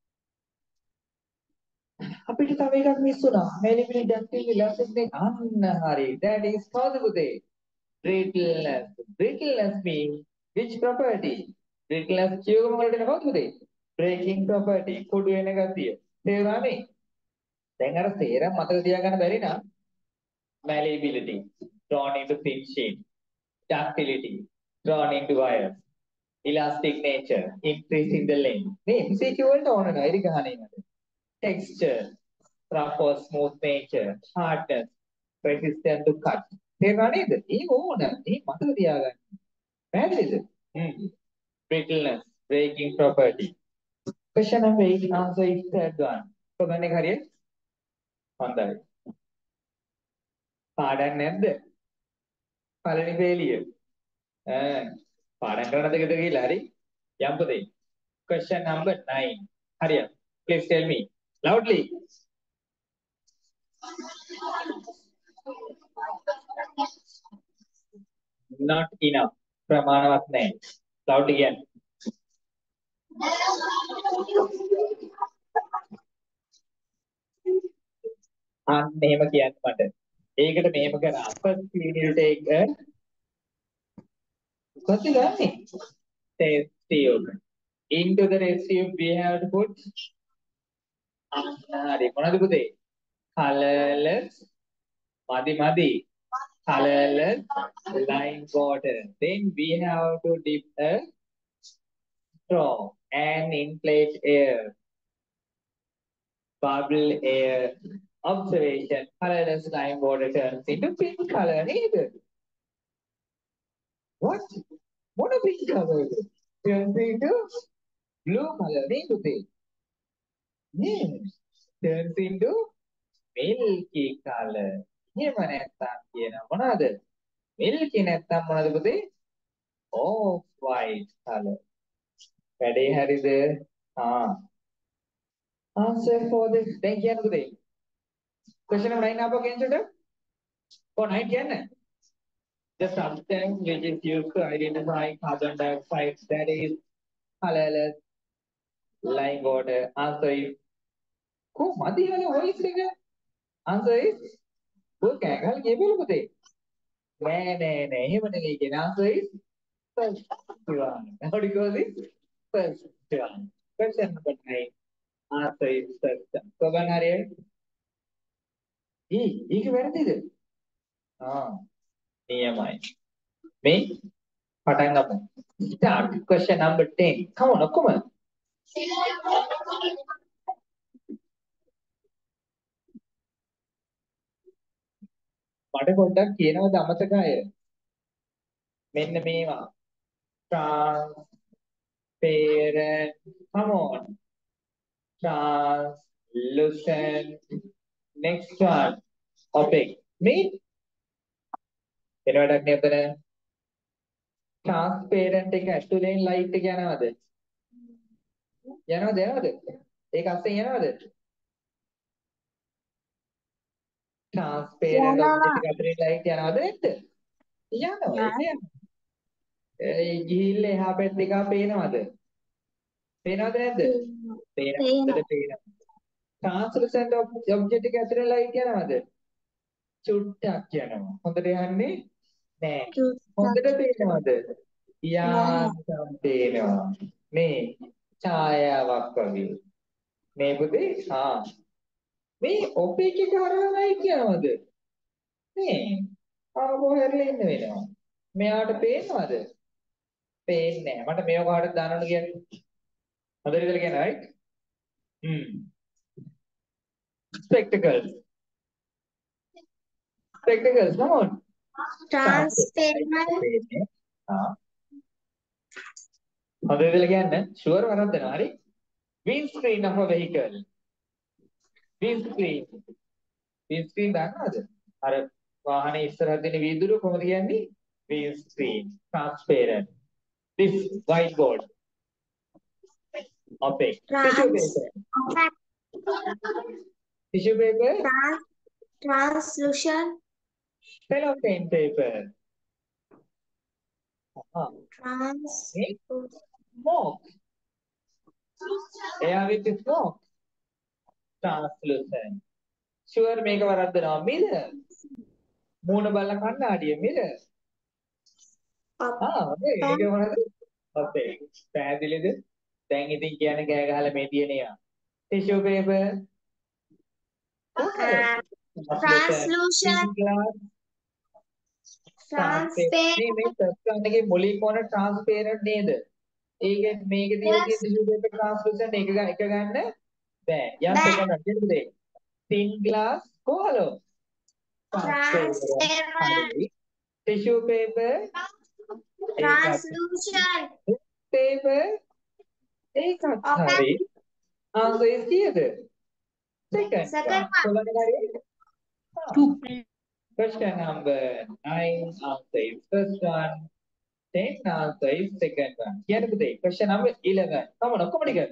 අපිට තව එකක් මිස් වුණා. Malleability, ductility, elasticity. අන්න හරි. That is කවුද පුතේ? Brittleness. Brittleness means which property? Brittleness කියවම වලට කවුද පුතේ? Breaking property. කුඩු වෙන ගතිය. තේරුණානේ? දැන් අර තේරම මතක තියාගන්න බැරි නම් malleability drawn into thin sheet, ductility drawn into wires, elastic nature increasing the length. මේ MCQ වලට ඕන නෑ ඉරි ගහන්නේ නේද? Texture, rough or smooth nature, hardness, resistant to cut. තේරුණා නේද? ඒ ඕන. මේ මතක තියාගන්න. පැහැදිලිද? Brittleness, breaking property. Question number 8 answer is third one. කොහොමද හරියට? හොඳයි. පාඩම් නැද්ද? පළවෙනි පේලිය. පාඩම් කරනද ගෙදර ගිහලා හරි? යම් පුතේ. Question number 9. හරියට. Please tell me loudly. Not enough. ප්‍රමාණවත් නැහැ. loudly again. එහෙම කියන්න මට. ඒකට මෙහෙම කරා. First we need to take a කොහොමද ගන්නේ? Test tube. Into the test tube we have to put හරි මොනවද පුතේ? Colorless මදි. colorless lime water. Then we have to dip a straw and inflate air, bubble air. Observation: colorless lime water turns into pink color. Neither. What? What a pink color? Turns into blue color. Neither. Yes. Turns into milky color. එහෙම නැත්තම් කියන මොනවද? milky නැත්තම් මොනවද පුතේ? off white color. වැඩේ හරිද? Answer for this. දැන් කියන්න පුතේ. Question number 9 අපෝ කියන්නට. For 9 කියන්න. The substance which is used to identify carbon dioxide that is colorless lime water. Answer is කොහොමද යන්නේ voice එක? Answer is ඔය කෑගහලා කියපෙල පුතේ. නෑ. එහෙම නෙවෙයි කියන answer is first one. How do you call this? First one. Question number 9. Answer is first one. කොබන් හරියට? ඒක වැරදිද? නියමයි. මේ පටන් ගමු. Start. Question number 10. Come on, ඔක්කොම. මට පොඩ්ඩක් කියනවද අමතක අය? මෙන්න මේවා. Transparent. Come on. Translucent. Next one. Opaque. Me? එනවටක් නේ ඔතන. Transparent එක ඇතුලෙන් light එක යනවද? යනවද? ඒක අස්සෙන් යනවද? Transparent object එක අතරින් light යනවද නැද්ද? යනවා. ඒ ගිහිල්ලා එහා පැත්ත එක පේනවද? පේනවද නැද්ද? පේනවා. Translucent object එක ඇතුලේ light යනවද? චුට්ටක් යනවා. හොඳට යන්නේ නෑ. හොඳට පේනවද? යාන්තම් පේනවා. මේ ඡායාවක් වගේ. මේ පුතේ මේ ඔපේක් එක හරහා light යනවද? නේ. ආවෝ හැරලා ඉන්න වෙනවා. මෙයාට පේනවද? පේන්නේ නැහැ. මට මේව කාටද දාන්න කියන්නේ? හොඳට ඉතල කියන right? Spectacles. Spectacles, come on. Transparent. හොඳට ඉතල කියන්න. Sure වරද්දනවා. හරි? Windscreen of a vehicle. Windscreen. Windscreen දන්නවද? අර වාහනේ ඉස්සරහ තියෙන වීදුරුව කොහොමද කියන්නේ? Windscreen. Transparent. This whiteboard. Opaque. Tissue paper. Tissue paper. Translucent. Cellophane paper. Smoke. Air with smoke. Translucent. Sure මේක වරද්දනවා. Mirror. මූණ බලන කණ්ණාඩිය mirror. මේක මොනවද? Opaque. පැහැදිලිද? දැන් ඉතින් කියන්නේ කෑ ගහලා මේ තියෙන ඒවා. Tissue paper. Translucent. Transparent. මේ සස්කන් එකේ මොලේ කොන transparent නේද? ඒකේ මේකේ තියෙන tissue paper translucent එක ගන්න බෑ. යම් සෙකන්ඩ් දෙකද? thin glass කොහලෝ? Transparent. Tissue paper. Translucent. Paper. ඒකත් හරි. Answer is කීයද? Second one. Question number 9 answer is first one. 10 answer is second one. කියන්න පුතේ. Question number 11. Come on, ඔක්කොම ටික.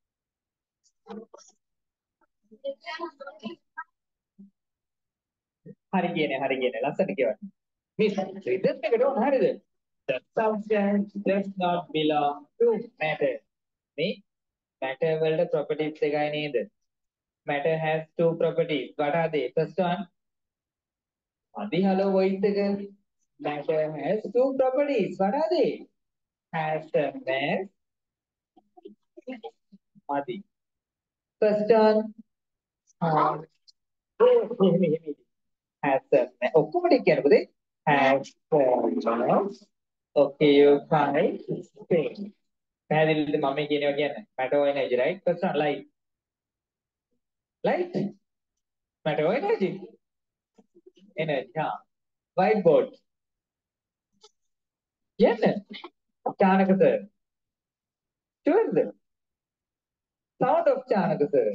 හරි කියන්නේ. ලස්සට කියවන්න. මේ රිදම් එකට ඕන හරිද? The substance does not belong to matter. මේ matter වලට properties එකයි නේද? Matter has two properties. What are they? First one. hello voice එක. Matter has two properties. What are they? Has a mass. Adi. First one. Has a mass. ඔක්කොම ටික කියන්න පුතේ. has occupy space. පැහැදිලිද මම කියනවා කියන්නේ? matter of energy, right? First one, light. Light? Matter of energy? Energy, हाँ. Whiteboard. කියන්නේ? Chanaka sir. Sure. Sound of Chanaka sir.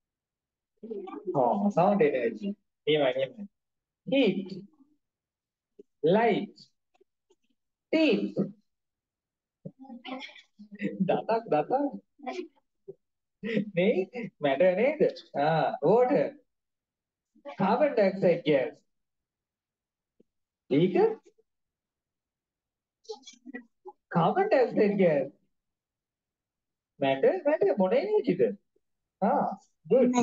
Oh, sound energy. එහෙමයි. Heat. Light. Teeth. දතක්. නේ matter නේද? water. Carbon dioxide gas. ඒක carbon dioxide gas. matter මොන එනර්ජිද? good.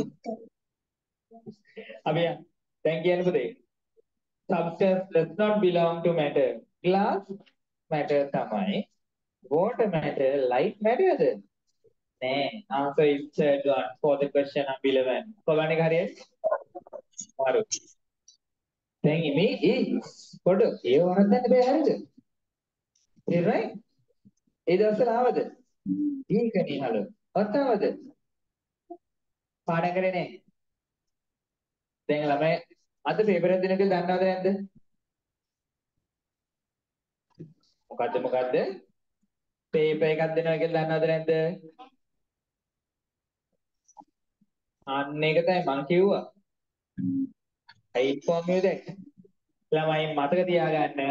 අපි දැන් කියන්න පුතේ. Substance does not belong to matter. Glass matter තමයි. Water matter, light matterද? නෑ. Answer is third one for the question number 11. කොහොමද හරියට? මාරු. දැන් මේ පොඩ ඒ වරද්දන්න බෑ හරිද? right? ඒ දවස්වල ආවද? ඒකනේ හලෝ. ඔත්තවද? පාඩම් කරේ නෑ. දැන් ළමයි අද පේපර් එක දෙන එක දන්නවද නැද්ද? මොකද්ද? පේපර් එකක් දෙනවා කියලා දන්නවද නැද්ද? අන්න ඒක තමයි මං කිව්වා. ඉන්ෆෝම් යූ දැන්. ළමයි මතක තියාගන්න.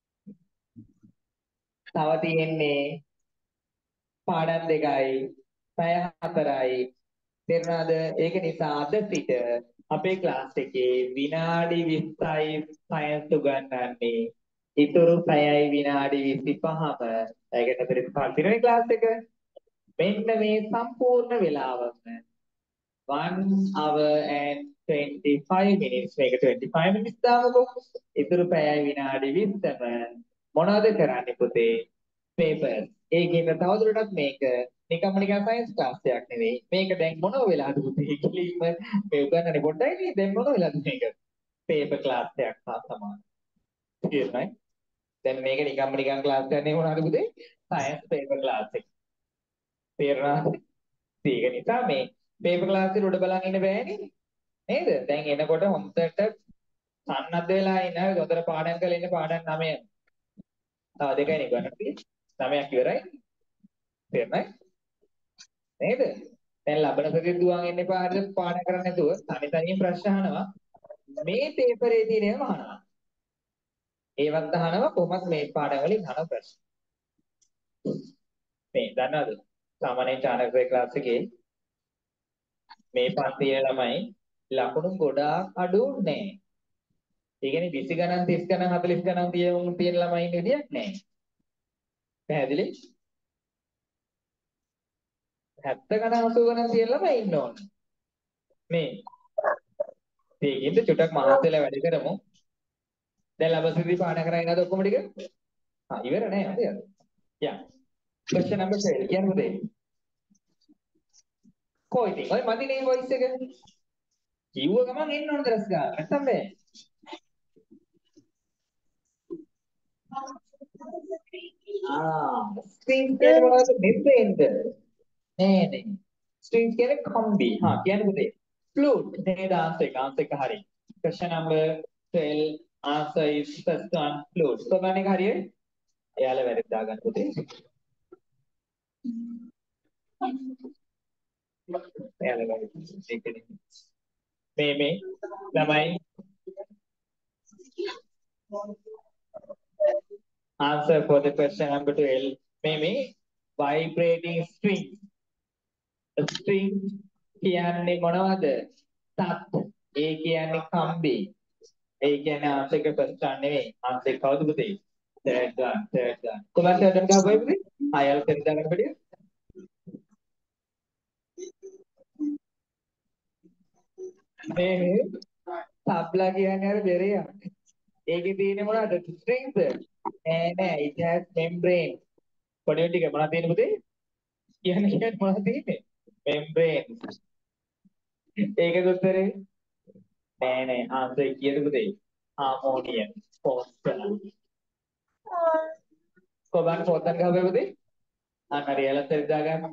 තව තියෙන්නේ පාඩම් දෙකයි, පැය 4යි. තේරුණාද? ඒක නිසා අද සිට අපේ ක්ලාස් එකේ විනාඩි 20යි සයන්ස් උගන්වන්නේ. ඉතුරු පැයයි විනාඩි 25ම. ඒකට පෙරට පන්තිනේ ක්ලාස් එක. මෙන්න මේ සම්පූර්ණ වෙලාවම 1 hour and 25 minutes. මේක 25 minutes දාමුකෝ. ඉතුරු පැයයි විනාඩි 20ම මොනවද කරන්නේ පුතේ? පේපර්. ඒකෙන් තවදුරටත් මේක නිකන් සයන්ස් ක්ලාස් එකක් නෙවෙයි. මේක දැන් මොනව වෙලාද පුතේ? කිලිම මේ උගන්නන්නේ පොඩ්ඩයි නේ. දැන් මොනව වෙලාද මේක? පේපර් ක්ලාස් එකක් හා සමානයි. තේරුණායි? දැන් මේක නිකන් ක්ලාස් එකක් නෙවෙයි මොනවද පුතේ? සයන්ස් පේපර් ක්ලාස් එක. තේරුණාද? ඒක නිසා මේ පේපර් ක්ලාස් එකට උඩ බලන් ඉන්න බෑනේ. නේද? දැන් එනකොට හොඳට සන්නද්ධ වෙලා ඉන්න. හොඳට පාඩම් කරලා ඉන්න පාඩම් 9. තව දෙකයි නේ ගන්න. 9ක් ඉවරයි. තේරුණායි? නේද? දැන් ලබන සතියේ දුවන් එන්න එපා හරිද පාඩම් කරන්න නැතුව තනියෙන් ප්‍රශ්න අහනවා. මේ පේපරේ තියෙන ඒවා අහනවා. ඒවත් අහනවා කොහොමද මේ පාඩම් වලින් අහන ප්‍රශ්න. මේ දන්නවද? සාමාන්‍ය චානකේ ක්ලාස් එකේ මේ පන්තියේ ළමයි ලකුණු ගොඩාක් අඩු නෑ. ඒ කියන්නේ 20 ගණන් 30 ගණන් 40 ගණන් තියෙන ළමයි ඉන්න විදියක් නෑ. පැහැදිලි? 70 ගණන් 80 ගණන් තියෙන ළමයි ඉන්න ඕන. මේ ඒකින්ද චුට්ටක් මහන්සියලා වැඩ කරමු. දැන් ලබසිරි පාඩම් කරගෙන ඉන්නද ඔක්කොම ටික? ඉවර නෑ අද යාර. යා. question number 12 කියන්නකෝ දෙන්න. කොයිද? ඔය මදිනේ වොයිස් එක. කිව්ව ගමන් එන්න ඕනද රස් ගන්න. නැත්තම් බෑ. ස්ට්‍රින්ග් කියන්නේ මොනවද? මෙම්බ්‍රේන්ද? නේ. ස්ට්‍රින්ග් කියන්නේ කම්බි. කියන්නකෝ දෙන්න. flute නේද answer එක හරි. question number 12 answer is first one flute. කොහොමද එක හරියයි? එයාලා වැරද්ද දාගන්න පුතේ. එයාලා වැරද්ද. ඒකනේ. මේ ළමයි answer for the question number 12. මේ vibrating string. string කියන්නේ මොනවද? තත්. ඒ කියන්නේ කම්බි. ඒ කියන්නේ answer එක first one නෙවෙයි. answer එක කවුද පුතේ? third one. කොහොමද third one ගහපුවා පුතේ? අයල් කරලා දාගන්න බඩිය. මේ තබ්ලා කියන්නේ අර බෙරයක්. ඒකේ තියෙන්නේ මොනවද? strings. නෑ it has membrane. පොඩි ටික මොනවද තියෙන්නේ පුතේ? කියන්නේ මොනවද තියෙන්නේ? membrane. ඒකද උත්තරේ? නෑ answer කීයද පුතේ? harmonium. Fourth. Kau bang fourth kan kau berapa tu? Anak dia lah terjaga.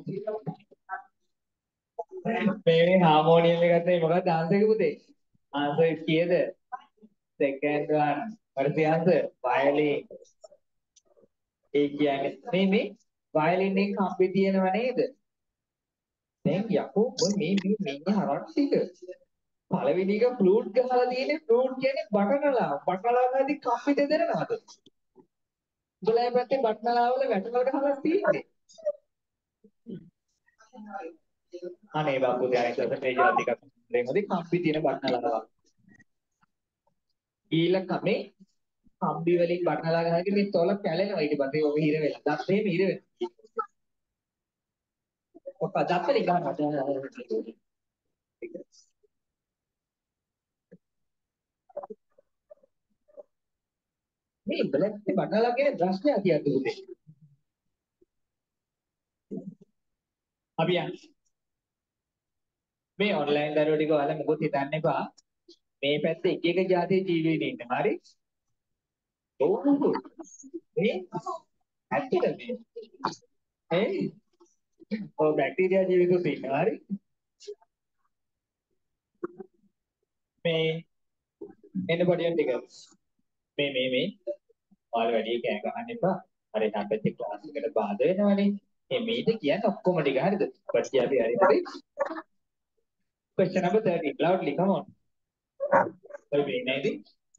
Maybe harmonium එකත් නේ මොකක්ද answer එක පුතේ? Answer is කීයද? Second one. What is the answer? Violin. ඒ කියන්නේ මේ violin එකේ කම්පි තියෙනව නේද? දැන් යකෝ මේ හරක් ටික. පළවෙනි එක ෆ්ලූට් ගහලා තියෙන්නේ ෆ්ලූට් කියන්නේ බටනලා. බටනලා ගාදී කම්පි දෙදෙනවද? උඹලා පැත්තේ බටනලා වල වැටවල ගහලා තියෙන්නේ. අනේ බංගු දැන් ඉතින් මේ ජල ටිකක් දෙමුද කම්පි තියෙන බටනලා. ඊළඟ කම්බි වලින් බටනලා ගහගෙන මේ තොල පැලෙනවා ඊට පස්සේ ඔබ හිර වෙලා. දත් එහෙම හිර වෙනවා. ඔක දත් වලින් ගන්නවා. මේ බ්ලැක් බටනලා කියන්නේ ප්‍රශ්නයක් කියන්නේ. අපි යන්නේ. මේ ඔන්ලයින් දරුවෝ ටික ඔයාලා මොකොත් හිතන්න එපා. මේ පැත්තේ එක එක જાතියේ ජීවීන් ඉන්නවා. හරි? ඔව්. මේ ඇත්තටම ඔව් බැක්ටීරියා ජීවිතුත් ඉන්නවා. හරි? මේ එන්න පොඩියක් ටික. මේ ඔයාලා වැඩි කෑ ගහන්න එපා. අර හැබැයි ක්ලාස් එකට බාධා වෙනවනේ. මේද කියන්නේ ඔක්කොම ටික හරිද? ඊපස්සේ අපි හරි. Question number 13. Loudly, come on. Okay, Nady.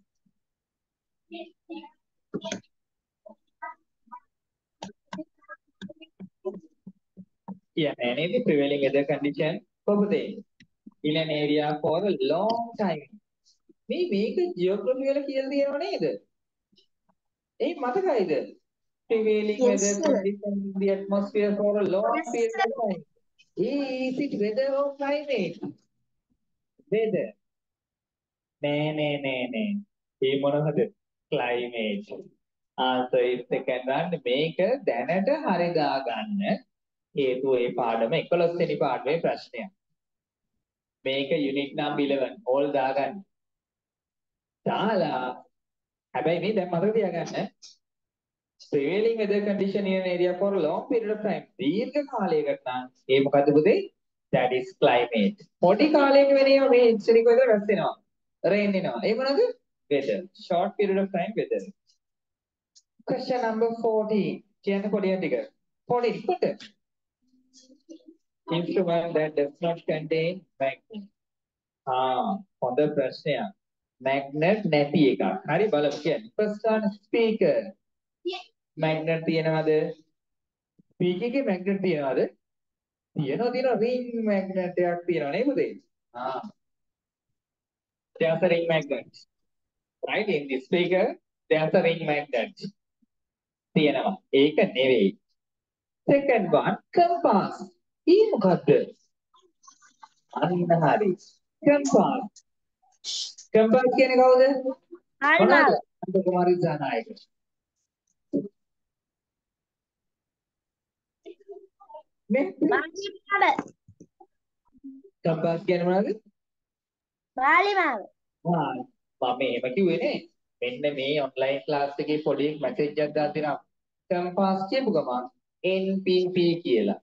Yeah, any the prevailing weather condition for the in an area for a long time. මේක geography වල කියලා තියෙනව නේද? ඒ මතකයිද? Prevailing weather condition in the atmosphere for a long period of time. Is it weather or climate? Weather. නෑ. ඒ මොනවද? Climate. Answer is second one. මේක දැනට හරි දාගන්න. හේතුව ඒ පාඩම 11 වෙනි පාඩමේ ප්‍රශ්නයක්. මේක unit number 11 all දාගන්න. දාලා හැබැයි මේ දැන් මතක තියාගන්න. Prevailing weather condition in an area for a long period of time. දීර්ඝ කාලයකට නම් ඒ මොකද්ද පුතේ? That is climate. පොඩි කාලයක වෙනේම මේ historic weather රැස් වෙනවා. rain වෙනවා. ඒ මොනවද? Weather. Short period of time weather. Question number 14. කියන්න පොඩියක් ටික. 14 කොට. Instrument that does not contain magnet. හොඳ ප්‍රශ්නයක්. magnet නැති එකක්. හරි බලමු කියන්නේ. First one speaker. magnet තියනවද? speaker එකේ magnet තියනවද? තියෙනවා ring magnet එකක් තියෙනවා නේද පුතේ? There's a ring magnet. Right in this speaker there's a ring magnet. තියෙනවා. ඒක නෙවෙයි. Second one compass. ඊ මොකද්ද? අන්න හරි. Compass. Compass කියන්නේ කවුද? මොනවාද? අන්ත කුමාරි ජානායක. නේ? Compass කියන්නේ මොනවද? බාලිමාව. මම එහෙම කිව්වේ නේ. මෙන්න මේ ඔන්ලයින් ක්ලාස් එකේ පොඩි මැසේජ් එකක් දාලා දෙනවා. Compass කියපු ගමන් NPP කියලා.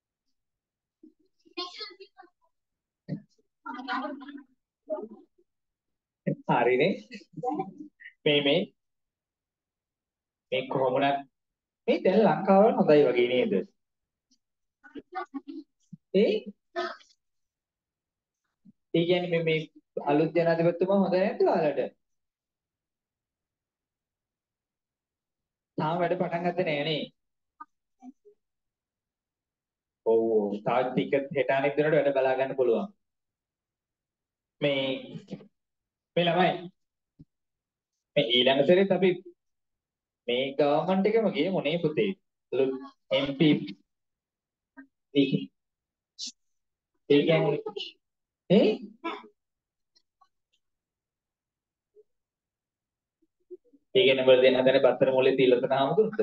හරිනේ. මේ කොහොමද මේ දැන් ලංකාවල හොඳයි වගේ නේද? ඒ කියන්නේ මේ අලුත් ජනාධිපතිතුමා හොඳ නැද්ද ඔයාලට? තාම වැඩ පටන් ගත්තේ නෑ නේ. ඔව් තාම ටික හෙට අනිත් දිනට වැඩ බලා ගන්න පුළුවන්. මේ ළමයි මේ ඊළඟ සැරේත් අපි මේ ගවර්න්මන්ට් එකම ගියමු නේ පුතේ. MP ඒ කියන්නේ ඒක නම්බර දෙන්න හදන බත්තර මොලේ තියලා තනහම දුන්නද?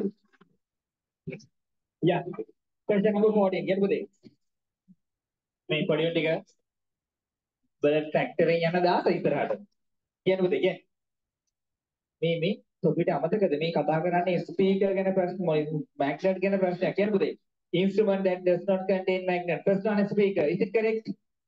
යා. question number 14 කියන්න පුතේ. මේ පොඩිය ටික බලන්න ෆැක්ටරෙන් යන දාත ඉතරහට. කියන්න පුතේ කියන්න. මේ ඔබට අමතකද මේ කතා කරන්නේ ස්පීකර් ගැන ප්‍රශ්න මැග්නට් ගැන ප්‍රශ්නයක් කියන්නේ පුතේ. Instrument that does not contain magnet. First one is speaker. Is it correct?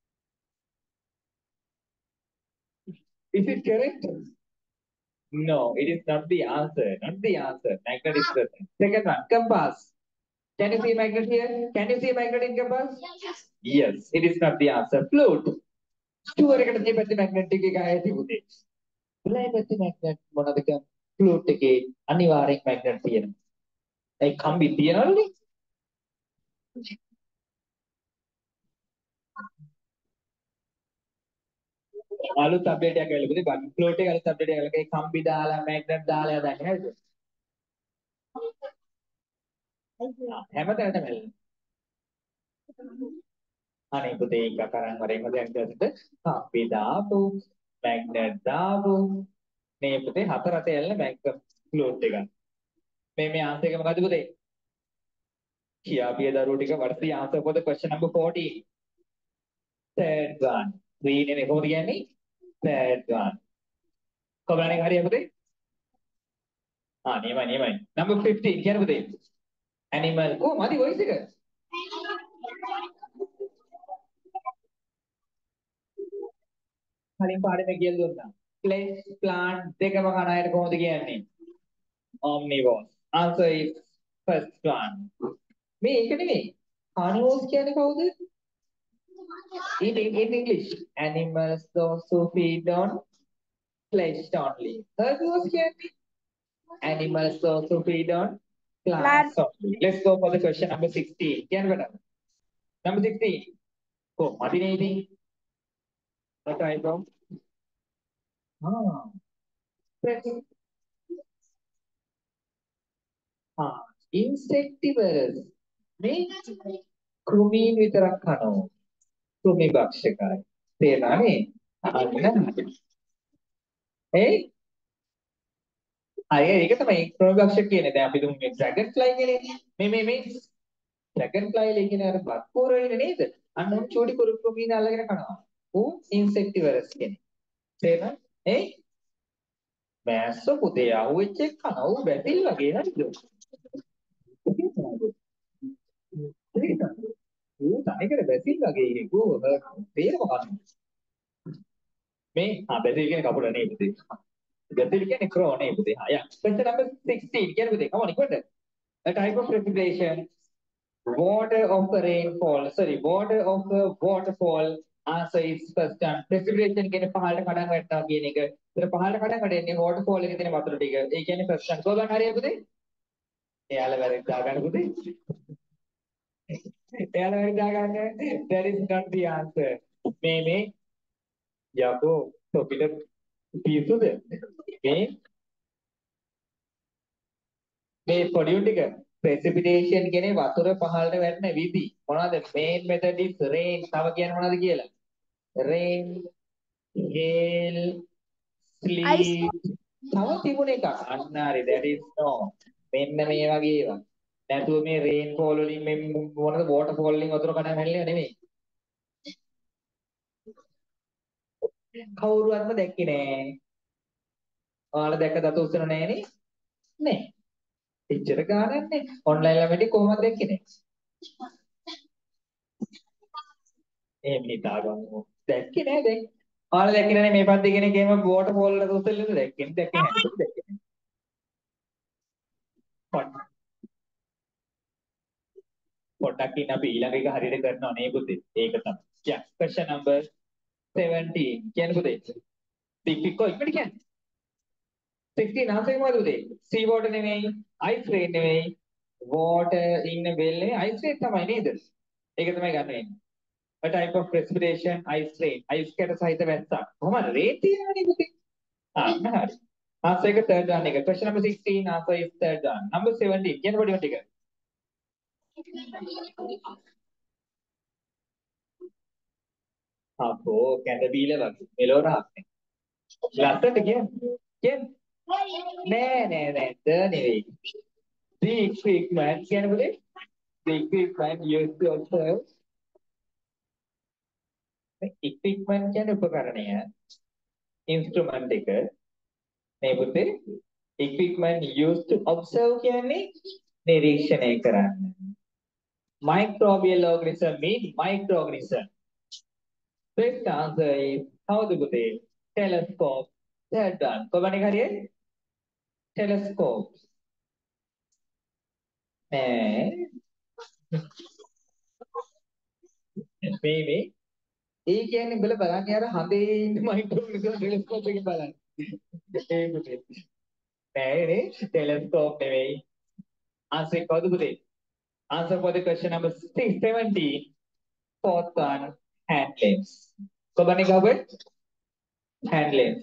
Is it correct? No, it is not the answer. Not the answer. Magnet is present. Second one, compass. Can you see magnet here? Can you see magnet in compass? Yes, it is not the answer. Flute. Store එකට තියපැති magnet එකේ ගාය තිබුණේ. ප්‍රලයපැති magnet මොනවද කියන්නේ? Flute එකේ අනිවාර්යෙන් magnet තියෙනවා. ඒ කම්බි තියනවලුනේ. අලුත් update එකක් ඇවිල්ලා පුතේ බලන්න. Flute එකේ අලුත් අප්ඩේට් එකක් ඇවිල්ලා ඒ කම්බි දාලා magnet දාලා දාන්නේ නේද? හැමතැනටම ඇවිල්ලා. අනේ පුතේ එක කරන් වරේම දැන් දැසට කම්බි දාපු magnet දාපු මේ පුතේ හතරට ඇල්ල magnet Flute එක. මේ ආන්සර් එක මොකද්ද පුතේ? කියාපිය දරුවෝ ටික what is the answer for the question number 14? Third one. 3 නෙමෙයි කොහොමද කියන්නේ? Third one. කොහොමද හරිය පුතේ? නියමයි. Number 15 කියන්න පුතේ. Animal. මදි voice එක. කලින් පාඩමේ කියලා දුන්නා. Flesh plant දෙකම කන අයට කොහොමද කියන්නේ? Omnivores. Answer is first one. මේ ඒක නෙමෙයි. Carnivores කියන්නේ කවුද? In English, animals those who feed on flesh only. Herbivores කියන්නේ animals those who feed on plants only. Let's go for the question number 16. කියන්න බලන්න. Number 16. මදිනේ ඉතින්. What type of? Insectivorous. මේ කෘමීන් විතරක් කනවා. කෘමි භක්ෂකයි. තේරෙනවනේ? අන්න. ඒක තමයි කෘමි භක්ෂක කියන්නේ. දැන් අපි දුන්නේ ඩ්‍රැගන් ෆ්ලයි කියන්නේ. මේ ඩ්‍රැගන් ෆ්ලයි ලේ කියන්නේ අර බක්කෝර වෙන්නේ නේද? අන්න උන් චූටි කෘමීන් අල්ලගෙන කනවා. ඌ ඉන්සෙක්ටිවරස් කියන්නේ. තේරෙනවද? මෑස්ස පුතේ ආවෙච්ච එක කනවා. ඌ බැසිල් වගේ නේද? ඌ තනිකර බැසිල් වගේ ඉන්නේ. තේරෙම ගන්න. බැසිල් කියන්නේ කපුල නේ පුතේ. බැසිල් කියන්නේ ක්‍රෝ නේ පුතේ. Question number 16 කියන්නේ පුතේ. Come on, ඉක්මනට. A type of precipitation, water of a rainfall, water of a waterfall. Answer is first one. Precipitation කියන්නේ පහළට කඩන් වැටෙනවා කියන එක. ඒතර පහළට කඩන් වැටෙන්නේ waterfall එකේ තියෙන වතුර ටික. ඒ කියන්නේ first one. කොහොමද හරියයි පුතේ? එයාලා වැරද්ද දාගන්න පුතේ. එයාලා වැරද්ද දාගන්න. That is not the answer. මේ යකෝ තොපිට පිස්සුද? මේ පොඩි ටික precipitation කියන්නේ වතුර පහළට වැටෙන විදි. මොනවද? main method is rain. තව කියන්නේ මොනවද කියලා? Rain, hail, sleet. තව තිබුණ එකක්. අන්න හරි. That is no. මෙන්න මේ වගේ ඒවා. නැතුව මේ rainfall වලින් මේ මොනවද waterfall වලින් වතුර කඩන් හැල්ලෙව නෙමෙයි. කවුරුවත්ම දැක්කේ නෑ. ඔයාලා දැක්ක දත උස්සන නෑනේ? නෑ. එච්චර ගානක් නෑ. ඔන්ලයින් ළමයිටි කොහොමද දැක්කේ නෑ? එහෙම හිතාගමු. දැක්කේ නෑ දැන්. ඔයාලා දැක්කේ නෑනේ මේ පන්ති කෙනෙක් එහෙම waterfall වල උස්සෙල්ලද දැක්කේ නෑ. පොඩ්ඩක් ඉන්න අපි ඊළඟ එක හරියට කරනවා නේ පුතේ. ඒක තමයි. Yeah, question number 17. කියන්නේ පුතේ. ටික් ඉක්මනට කියන්නේ. 16 answer එක මොකද පුතේ? sea water නෙමෙයි, ice rain නෙමෙයි, water in a well නෙමෙයි, ice rain තමයි නේද? ඒක තමයි ගන්න වෙන්නේ. A type of precipitation, ice rain. ice කැට සහිත වැස්සක්. කොහමද rain තියෙනවනේ පුතේ? හරි. answer එක third one එක. question number 16 answer is third one. number 17 කියන පොඩි ටික. අපෝ කැඳ බීල වගේ මෙලොවට හක්නේ. ලස්සට කියන්නේ නෑ ද නෙවෙයි. The equipment කියන්නේ මොකද? The equipment used to observe. equipment කියන්නේ උපකරණය. instrument එක මේ පුතේ equipment used to observe කියන්නේ නිරීක්ෂණය කරන්න. Microbial organism mean microorganism. Best answer is කවුද පුතේ? Telescope. Third one. කොබණේ හරියයි? Telescope. මේ ඒ කියන්නේ බල බලන්න යාර හඳේ ඉන්න මයික්‍රෝස්කෝප් ටෙලස්කෝප් එකෙන් බලන්න. ඒ පුතේ. නෑනේ ටෙලස්කෝප් නෙවෙයි. answer කවුද පුතේ? answer for the question number 17. Fourth one, hand lens. කොබණේ ගාවේ? hand lens.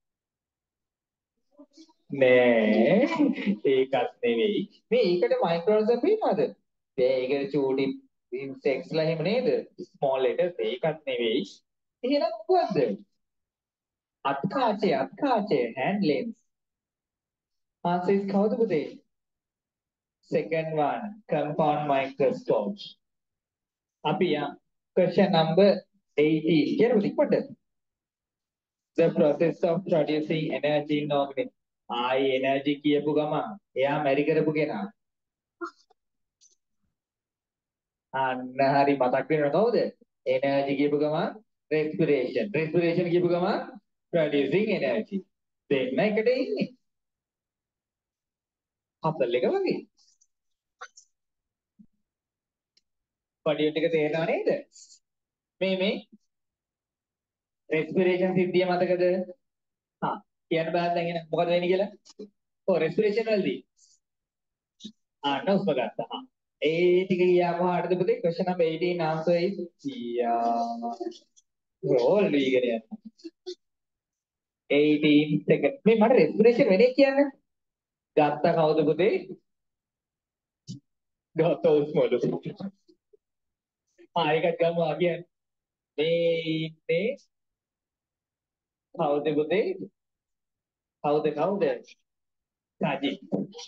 නෑ ඒකත් නෙවෙයි. මේ ඒකට මයික්‍රෝස්කෝප් පේනවද? ඒකට චූටි ඉන්සෙක්ට්ස් ලා එහෙම නේද? ස්මෝල් ලෙටර්ස් ඒකත් නෙවෙයි. එහෙනම් මොකද්ද? අත්කාචේ hand lens. answer is කවුද පුතේ? second one, compound microscope. අපි question number 18. කියන්නකො ඉක්මනට. The process of producing energy in organism. ආයි energy කියපු ගමන් එයා මැරි කරපු කෙනා. අන්න හරි මතක් වෙනව කවුද? energy කියපු ගමන් respiration. respiration කියපු ගමන් producing energy. දෙන්න එකට ඉන්නේ. හතල් එක වගේ. පඩිය ටික තේරෙනව නේද? මේ respiration සිද්ධිය මතකද? කියන්න බෑ දැන් එන මොකද වෙන්නේ කියලා? ඔව් respiration වලදී. හුස්ම ගත්තා. ඒ ටික ගියාම හරියද පුතේ? question number 18 answer is roll වීගෙන යනවා. 18 second. මේ මට respiration වෙන්නේ කියන්නේ. ගත්තා කවුද පුතේ? ගත්ත හුස්මලු. ඒකත් ගමු කියන්නේ. මේ කවුද පුතේ? කවුද? සජිත්.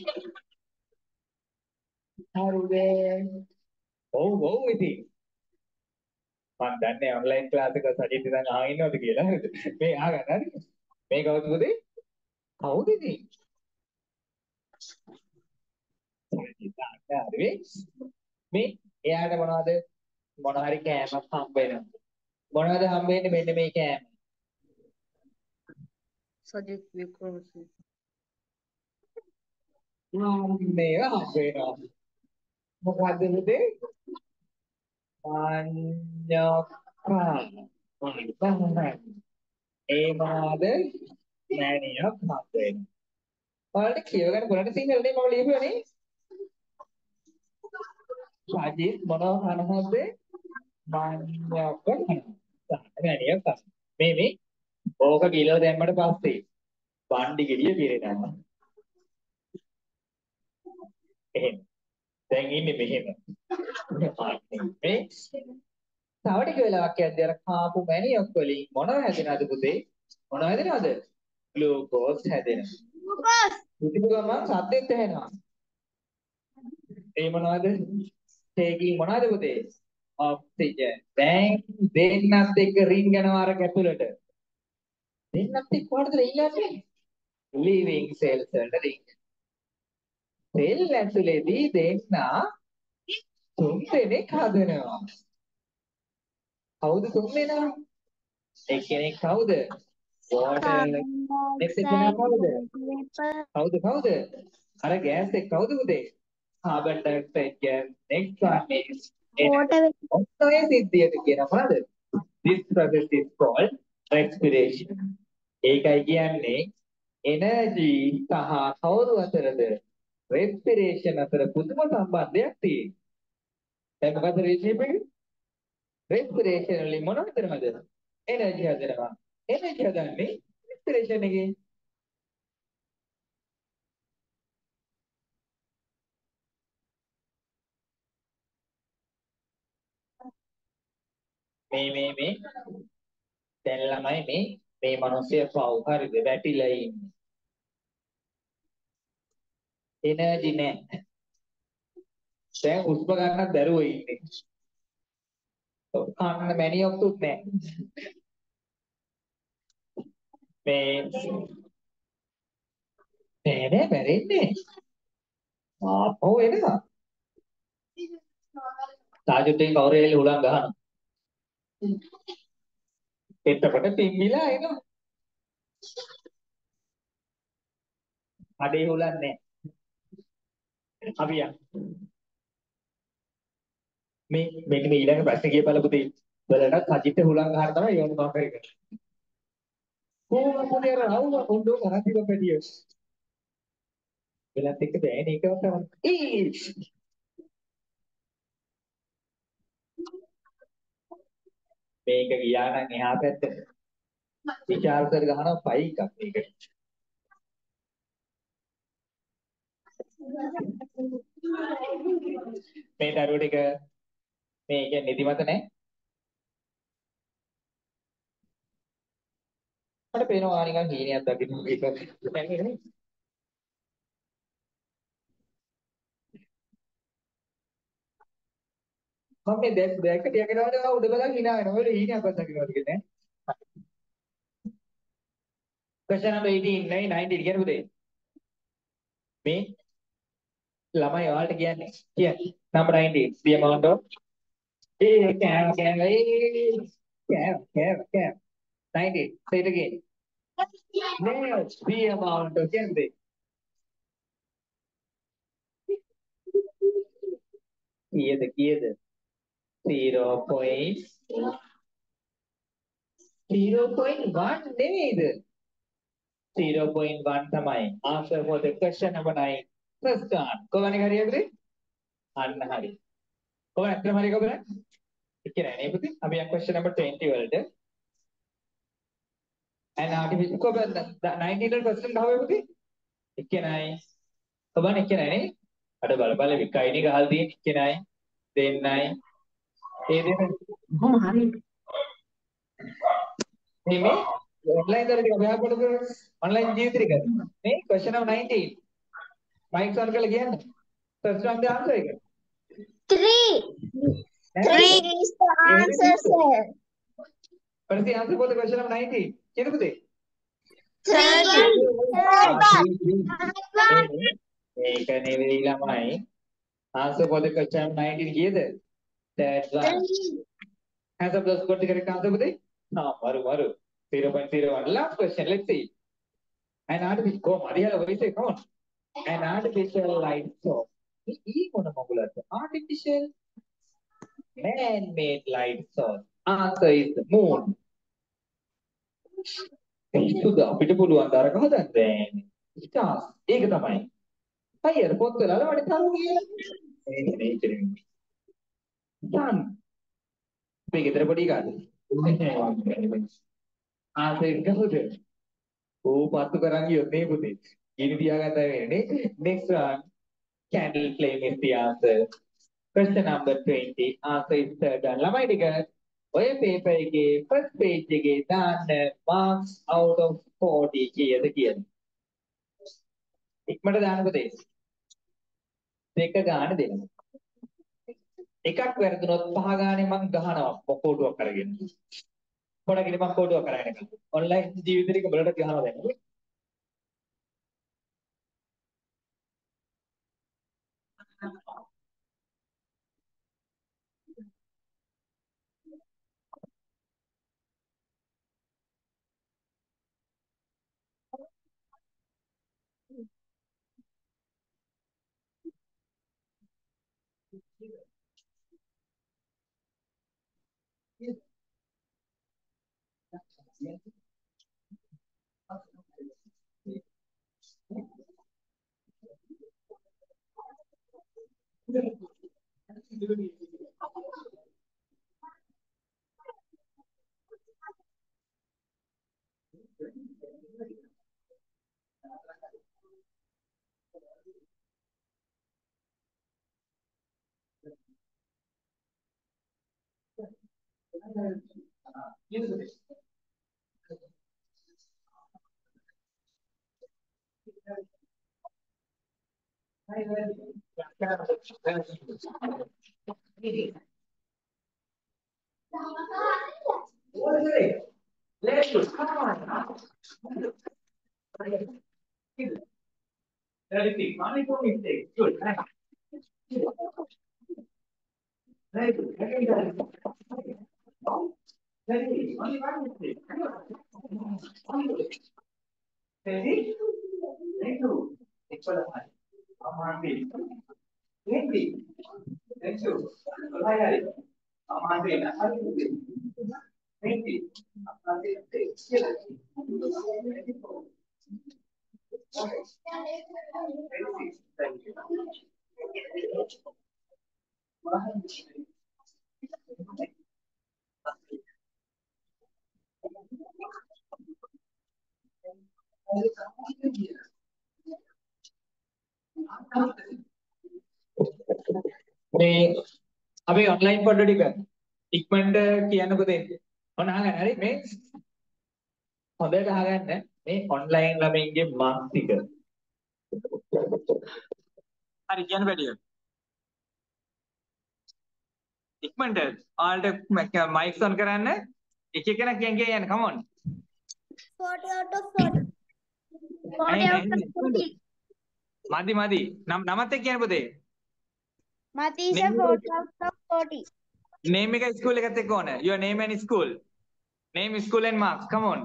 හරිද? ඔව් ඉතින්. මම දන්නේ ඔන්ලයින් ක්ලාස් එක සජිත් ඉතින් අහගෙන ඉන්නවද කියලා. මේ අහගන්න හරි. මේ කවුද පුතේ? කවුද ඉතින්? හරි. මේ එයාට මොනවද? මොන හරි කෑමක් හම්බ වෙනවා. මොනවද හම්බ වෙන්නේ මෙන්න මේ කෑම? සජිත් වික්‍රමසිංහ. මේවා හම්බ වෙනවා. මොකද්ද පුතේ? Chanaka. ඒ මොනවද? මෑණියක් හම්බ වෙනවා. ඔයාලට කියව ගන්න බලන්න සිංහල නේ මම ලියපුවානේ. සජිත් මොනව කනවද? මඤ්ඤොක්ක කනවා. මෑණියක් කනවා. මේ ඕක කිලෝ දැම්මට පස්සේ බණ්ඩි ගෙඩිය පිරෙනවා. එහෙම. දැන් ඉන්නේ මෙහෙම. මේ තව ටික වෙලාවක් යද්දී අර කාපු මැණියක් වලින් මොනව හැදෙනවද පුතේ? මොනව හැදෙනවද? ග්ලූකෝස් හැදෙනවා. ග්ලූකෝස්. පිටිපු ගමන් සද්දෙත් ඇහෙනවා. ඒ මොනවද? ඒකින් මොනවද පුතේ? ඔක්සිජන්. දැන් දෙන්නත් එක්ක රින්ගනවා අර කැපුලට. දෙන්නත් එක්ක කොහටද රින්ගන්නේ? ලිවිං සෙල්ස් වලට රින්ග. සෙල් ඇතුලේදී දෙන්න තුන් දෙනෙක් හදනවා. කවුද තුන් දෙනා? එක්කෙනෙක් කවුද? වෝටර් නෙක්ස්ට් කෙනා කවුද? කවුද? අර ගෑස් එක කවුද පුතේ? Carbon dioxide gas. Next one is ඔක්කොගේ සිද්ධියට කියනවා මොනවද? This process is called respiration. ඒකයි කියන්නේ energy සහ කවුරු අතරද? respiration අතර පුදුම සම්බන්ධයක් තියෙනවා. දැන් මොකද relationship එක? respiration වලින් මොනවද කරනවද? energy හදනවා. energy හදන්නේ respiration එකෙන්. මේ දැන් ළමයි මේ මිනිස්සු පව් හරිද වැටිලා ඉන්නේ. එනර්ජි නැහැ. දැන් හුස්ම ගන්නත් බැරුව ඉන්නේ. කන්න මැනියොක්කුත් නැහැ. නෑ මැරෙන්නේ. ආපහු එනවා. තාජුද්දීන් කවුරුහරි හුලං ගහනවා. එතකොට පිම්බිලා එනවා. අඩේ හුලක් නෑ. අපි යන්න. මේ මෙන්න මේ ඊළඟ ප්‍රශ්නේ කියපළ පුතේ. බලන්න කජිට හුලං ගහන තමයි යෝන මම කරේ. කොහොමද පුතේ අර රවුම කොණ්ඩෝ කරන්තිව පැටිය. වෙලත් එක්ක බෑනේ ඒකවත් තමයි. මේක ගියා නම් එහා පැත්තට. විචාර කර ගහනවා පයි එකක් මේක. මේ දරුවෝ ටික මේ කියන්නේ නිදිමත නැහැ. මට පේනවා නිකන් හීනයක් දකින්න මේක නැහැ නේ. මම මේ දැක්ක ටිකකටම උඩ බලන් hina වෙනවා. ඔය හීනයක්වත් දකින්නවද කියන්නේ. Question number 18 නේ 19 කියන පුතේ. මේ ළමයි ඔයාලට කියන්නේ number 19 the amount of කෑම 19 say it again. Next the amount of කියන්නේ කීයද 0.1 නෙමෙයිද 0.1 තමයි answer for the question number 9 first one කොහොමද හරියද අන්න හරි කොහොමද අත්‍තරම හරි කොහොමද එක්කනේ නේ පුතේ අපි යන question number 20 වලට and artificial කොහොමද 19 වල question ගහුවේ පුතේ එක්කනයි කොහොමද එක්කනයි නේ අර බල විකයිනේ ගහලා තියෙන්නේ එක්කනයි දෙන්නයි ඒ දෙන්න හරි මේ ඔන්ලයින් දරට අභ්‍යාස කරනකොට ඔන්ලයින් ජීවිතේ කරනවා මේ question number 19 මයික් ඔන් කරලා කියන්න first one the answer එක 3 is the answer, sir. What is the answer for the question number 19 කියන්නකෝ දෙ Third one. මේක නෙවෙයි ළමයි answer for the question number 19 කීයද third one hands up those got the correct answer පුතේ මරු 0.01 last question let's see an artificial come Ariela what is it come on an artificial light source E මොන මගුලද artificial man-made light source answer is the moon පිස්සුද අපිට පුළුවන් තරක හදන්න බෑනේ stars ඒක තමයි අයියර පොත්වල අර වඩේ තරු කියලා නේ sun මේ ගෙදර පොඩි කාද answer එක කවුද ඕ පත්තු කරන් ගියොත් නේ පුතේ ගිනි තියාගත්තා වෙන්නේ next one candle flame is the answer question number 20 answer is third one ළමයි ටික ඔය paper එකේ first page එකේ දාන්න marks out of 40 කීයද කියලා ඉක්මනට දාන්න පුතේ දෙක ගාන දෙනවා එකක් වැරදුනොත් පහ ගානේ මං ගහනවා කොටුවක් අරගෙන පොඩකින් මං කොටුවක් අරගෙන ඔන්ලයින් ජීවිතේක බලට ගහනවා දැන් 36. Only 2 mistakes. Good. Very good. Only 1 mistake. Ready? Thank you. Equal high. Amandi. Thank you. Thank you. High. Amandi. Thank you. Amandi. මේ අපි ඔන්ලයින් පොඩ ටික ඉක්මනට කියන්නකෝ දෙන්න. ඔන්න අහගන්න. හරි මේ හොඳට අහගන්න. මේ ඔන්ලයින් ළමයින්ගේ මාක්ස් ටික. හරි කියන්න බැරිද? ඉක්මනට ඔයාලට මයික්ස් ඔන් කරන්න. එක එකන කියන්න come on. 40 out of 40. 40 out of 40. මදි. නමත් එක්ක කියන්න පුතේ. Matisa 40 out of 40. Name එක school එකත් එක්ක ඕන. Your name and school. Name, school and marks. Come on.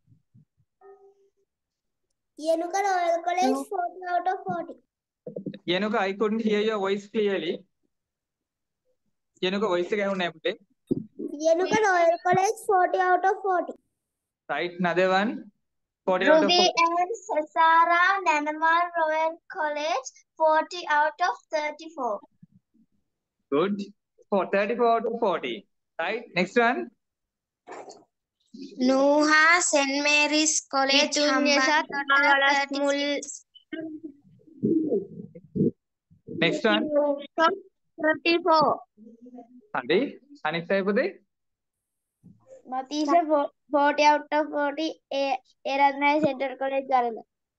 Yenuka Royal College 40 out of 40. Yenuka, I couldn't hear your voice clearly. Yenuka voice එක ඇහුන්නේ නැහැ පුතේ. Yenuka Royal College 40 out of 40. Right, another one. 40 out of 40. Ruby and Cesara Nanamal Royal College 40 out of 34. Good. 34 out of 40. Right, next one. Nuha St. Mary's College Next one. 34. Andi, අනිත් අය පුතේ. Matisa 40 out of 40. Eratnaya Central College Garala.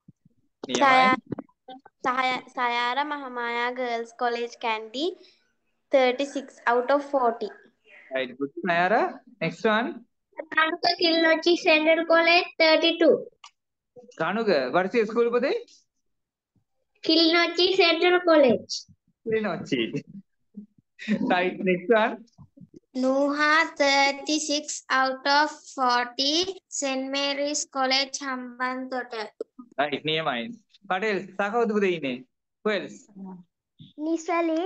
Sayara Mahamaya Girls College Kandy 36 out of 40. Right, good. Nayara. Next one. Chanaka Kilnochi Central College 32. Kanuga, what's your school පුතේ? Kilnochi Central College. Kilnochi. Right, next one. Nuha 36 out of 40. St. Mary's College Hambantota. Right, නියමයි. Patel, සාකවුද පුතේ ඉන්නේ? Who else? Nisali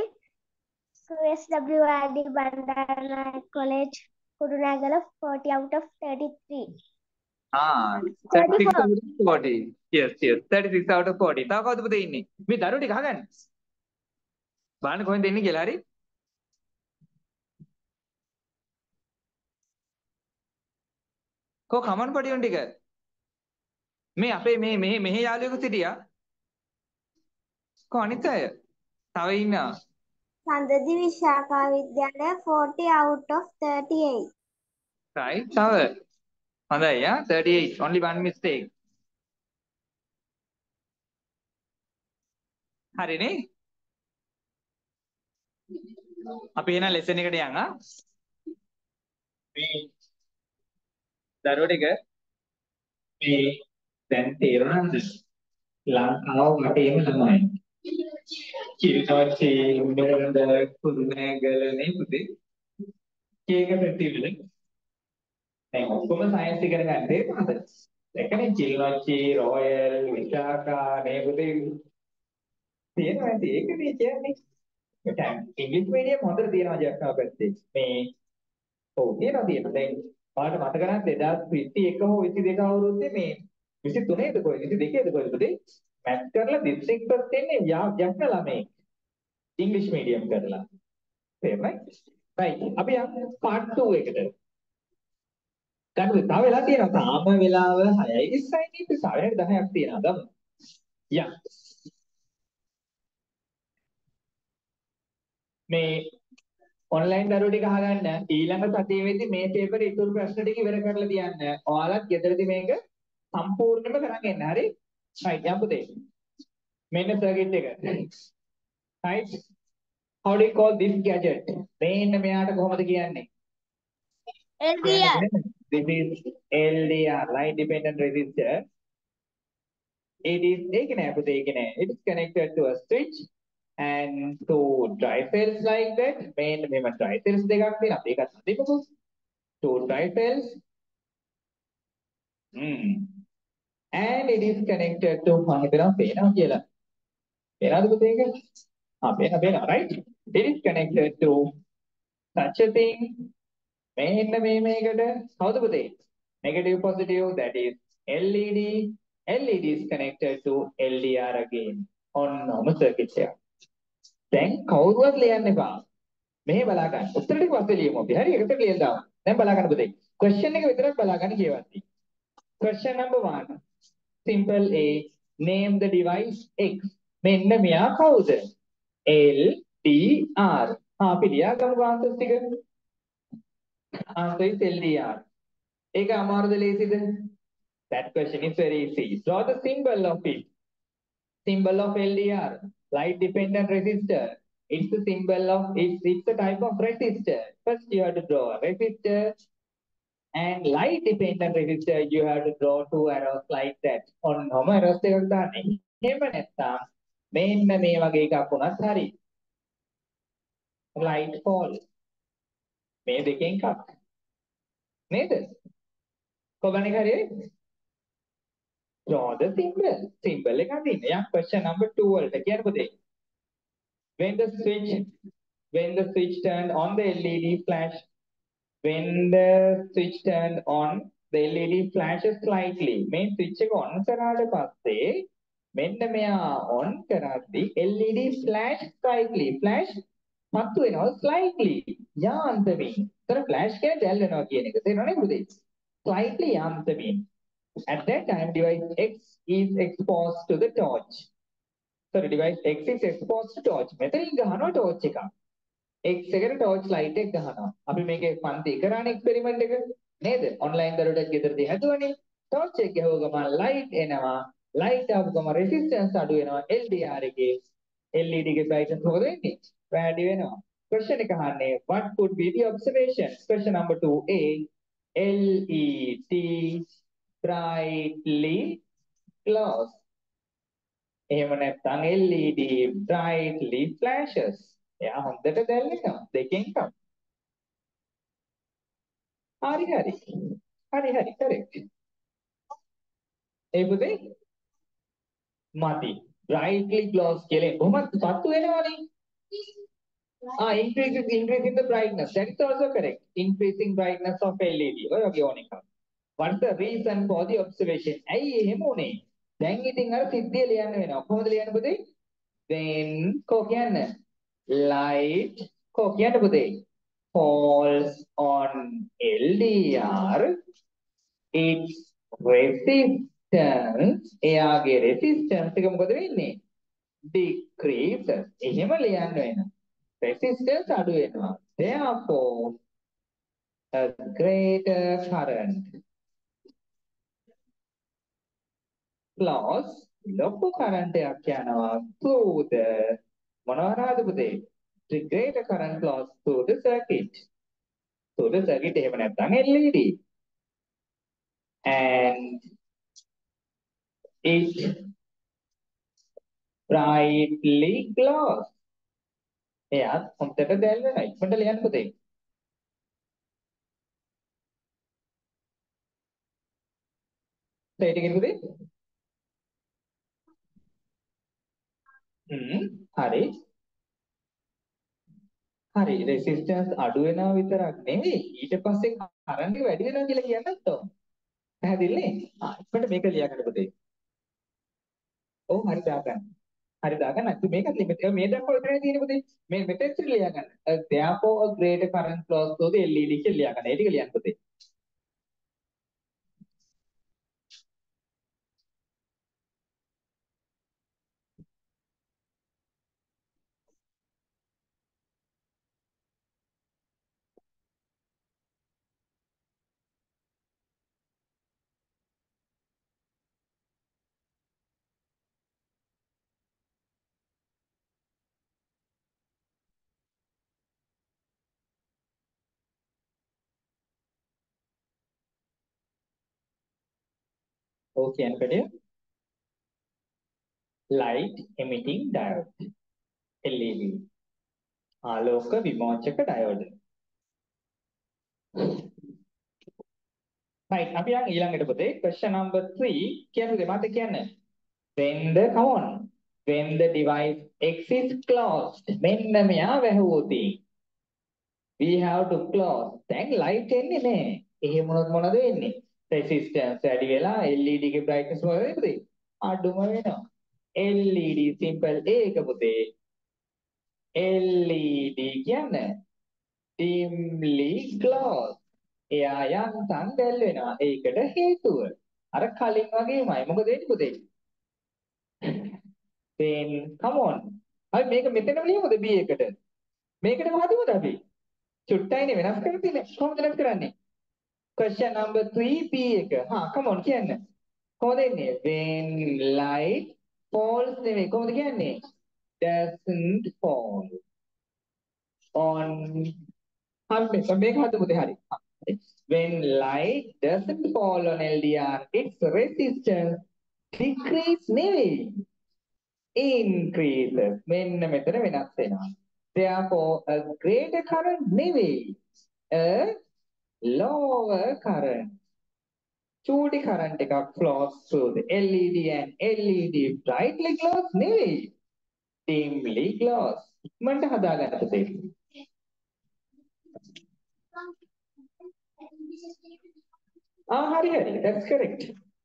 SWRD Bandana College Kurunagala 40 out of 33. 36 out of 40. Yes, 36 out of 40. තව කවුද පුතේ ඉන්නේ? මේ දරුවෝ ටික අහගන්න. බලන්න කොහෙන්ද ඉන්නේ කියලා හරි. කො කමන් පඩියොන් ටික. මේ අපේ මෙහි යාළුවෙකුත් හිටියා. කො අනිත් අය? තව ඉන්නවා. Sandadi Vishaka Vidyalaya 40 out of 38. Right, තව. හොඳයි, 38. Only one mistake. හරිනේ? අපි එන ලෙසන් එකට යන් මේ දරුවෝ ටික මේ දැන් තේරුණාද? ලංකාව වටේම ළමයි. කිරිනොච්චි මෙරඳ කුරුණෑගල නේ පුතේ. කීක පැතිවල දැන් ඔක්කොම සයන්ස් ඉගෙන ගන්න තේරුණාද? ඒකනේ කිරිනොච්චි රොයල් විශාකා නේ පුතේ. තේරෙනවා ඇති ඒකනේ කියන්නේ. දැන් ඉංග්‍රීසි මීඩියම් හොඳට තියෙනවා ජයස්නා පැත්තේ. මේ ඔව් තියෙනවා. දැන් ඔයාලට මතක නම් 2021 හෝ 22 අවුරුද්දේ මේ 23ද කොයි 22ද කොයිද පුතේ මැත් කරලා දිස්ත්‍රික් වලට එන්නේ යක්න ළමයි ඉංග්‍රීසි මීඩියම් කරලා තේරුණායි right අපි යමු part 2 එකට ගන්න තව වෙලා තියෙනවා තාම වෙලාව 6:20යි නේ තව 10ක් තියෙනවා ගමු යා මේ ඔන්ලයින් දරුවෝ ටික අහගන්න ඊළඟ සතියේ වෙද්දී මේ පේපර් ඉතුරු ප්‍රශ්න ටික ඉවර කරලා තියන්න. ඔයාලත් ගෙදරදී මේක සම්පූර්ණයෙන්ම කරන් එන්න. හරි? right යම් පුතේ. මෙන්න සර්කිට් එක. right? How do you call this gadget? මේන්න මෙයාට කොහොමද කියන්නේ? LDR. This is LDR, light dependent resistor. It is it is connected to a switch and two dry cells like that. Main dry cells දෙකක් තියෙනවා. අපි ඒකත් හදිමුකෝ. Two dry cells. And it is connected to මම හිතනවා පේනවා කියලා. පේනවද පුතේ ඒක? පේනවා right? It is connected to such a thing. මෙන්න මේකට කවුද පුතේ? Negative positive, that is LED. LED is connected to LDR again. ඔන්නම circuit එක. දැන් කවුරුවත් ලියන්න එපා. මෙහෙ බලා ගන්න. උත්තර ටික පස්සේ ලියමු අපි. හරි එකට ලියලා දාමු. දැන් බලා ගන්න පුතේ. question එක විතරක් බලා ගන්න කියවත්ටි. Question number 1. Simple A. Name the device X. මෙන්න මෙයා කවුද? LDR. අපි ලියාගමු answers ටික. Answer is LDR. ඒක අමාරුද ලේසිද? That question is very easy. Draw the symbol of it. Symbol of LDR. Light dependent resistor. It's the symbol of it's a type of resistor. First you have to draw a resistor. And light dependent resistor, you have to draw two arrows like that. On normal arrows එකක් දාන්නේ. එහෙම නැත්නම් මෙන්න මේ වගේ එකක් වුණත් හරි. Light fall. මේ දෙකෙන් එකක්. නේද? කොහොමද හරියන්නේ? Draw the symbol. Symbol එක අදින්න. යම් question number 2 වලට කියන්න පුතේ. When the switch turned on the LED flash. When the switch turned on, the LED flashes slightly. Main switch එක on කරාට පස්සේ මෙන්න මෙයා on කරද්දී LED flash slightly. Flash පත්තු වෙනවා slightly. යාන්තමින්. ඒතර flash කියන්නේ දැල් වෙනවා කියන එක. තේරෙනවද පුතේ? Slightly යාන්තමින්. At that time, device X is exposed to the torch. Sorry, device X is exposed to torch. මෙතනින් ගහනවා torch එකක්. X එකට torch light එක ගහනවා. අපි මේකේ පන්ති කරානේ experiment එක නේද? online දරුවට ගෙදරදී හැදුවනේ. torch එක ගහුව ගමන් light එනවා. light ආපු ගමන් resistance අඩු වෙනවා. LDR එකේ LED එකේ brightness මොකද වෙන්නේ? වැඩි වෙනවා. question එක අහන්නේ what could be the observation? Question number 2A. LED brightly glows. එහෙම නැත්නම් LED brightly flashes. එයා හොඳට දැල්වෙනවා. දෙකෙන් එකක්. හරි. correct. ඒ පුතේ මති. brightly glows කියලා කොහොමද පත්තු වෙනවනේ. increasing the brightness. That is also correct. Increasing brightness of LED. ඔය වගේ ඕන එකක්. What's the reason for the observation? ඇයි එහෙම උනේ? දැන් ඉතින් අර සිද්ධිය ලියන්න වෙනවා. කොහොමද ලියන්න පුතේ? When කෝ කියන්න. Light කෝ කියන්න පුතේ. Falls on LDR. Its resistance එයාගේ resistance එක මොකද වෙන්නේ? Decreases. එහෙම ලියන්න වෙනවා. Resistance අඩු වෙනවා. Therefore, a greater current flows ලොකු current එකක් යනවා through the මොනවාද පුතේ? The greater current flows through the circuit. Through the circuit එහෙම නැත්නම් LED. And it brightly glows. එයා හොඳට දැල් වෙනවා. ඉක්මනට ලියන්න පුතේ. say it again පුතේ. හරි. resistance අඩු වෙනවා විතරක් නෙවෙයි ඊට පස්සේ කරන්ට් එක වැඩි වෙනවා කියලා කියන්නත් ඕන. පැහැදිලිනේ? ඉක්මනට මේක ලියාගන්න පුතේ. ඔව් හරි දාගන්න. අපි මේකත් ලිමිට් එක මේ දක්වා විතරයි තියෙන්නේ පුතේ. මේ මෙතෙන් ලියාගන්න. therefore a greater current flows through the LED කියලා ලියාගන්න. ඒ ටික ලියන්න පුතේ. ඔව් කියන්න බැහැ. light emitting diode. LED. ආලෝක විමෝචක diode. Right. අපි යන් ඊළඟට පුතේ question number 3 කියන්නේ මට කියන්න. Come on. When the device X is closed. මෙන්න මෙයා වැහුවොතින්. We have to close. දැන් light එන්නේ නැහැ. එහෙම වුණොත් මොනවද වෙන්නේ? Resistance වැඩි වෙලා LED ගේ brightness මොකද වෙන්නේ? අඩුම වෙනවා. LED simple ඒක පුතේ. LED කියන්නේ dimly closed. එයා යන්තම් දැල් වෙනවා. ඒකට හේතුව අර කලින් වගේමයි. මොකද වෙන්නේ පුතේ? Then come on. අපි මේක මෙතනම ලියමුද B එකට? මේකටම හදමුද අපි? චුට්ටයිනේ වෙනස් කරලා තියෙන්නේ. කොහොමද වෙනස් කරන්නේ? Question number 3 B එක. come on කියන්න. කොහොමද එන්නේ? When light falls නෙවෙයි. කොහොමද කියන්නේ? Doesn't fall on මේක හදමුද හරි. When light doesn't fall on LDR, its resistance decrease නෙවෙයි. Increases. මෙන්න මෙතන වෙනස් වෙනවා. Therefore, a greater current නෙවෙයි. A lower current. චූටි current එකක් flows through the LED and LED brightly glows නෙවෙයි. Dimly glows. ඉක්මනට හදාගන්න පුතේ. හරි. That's correct.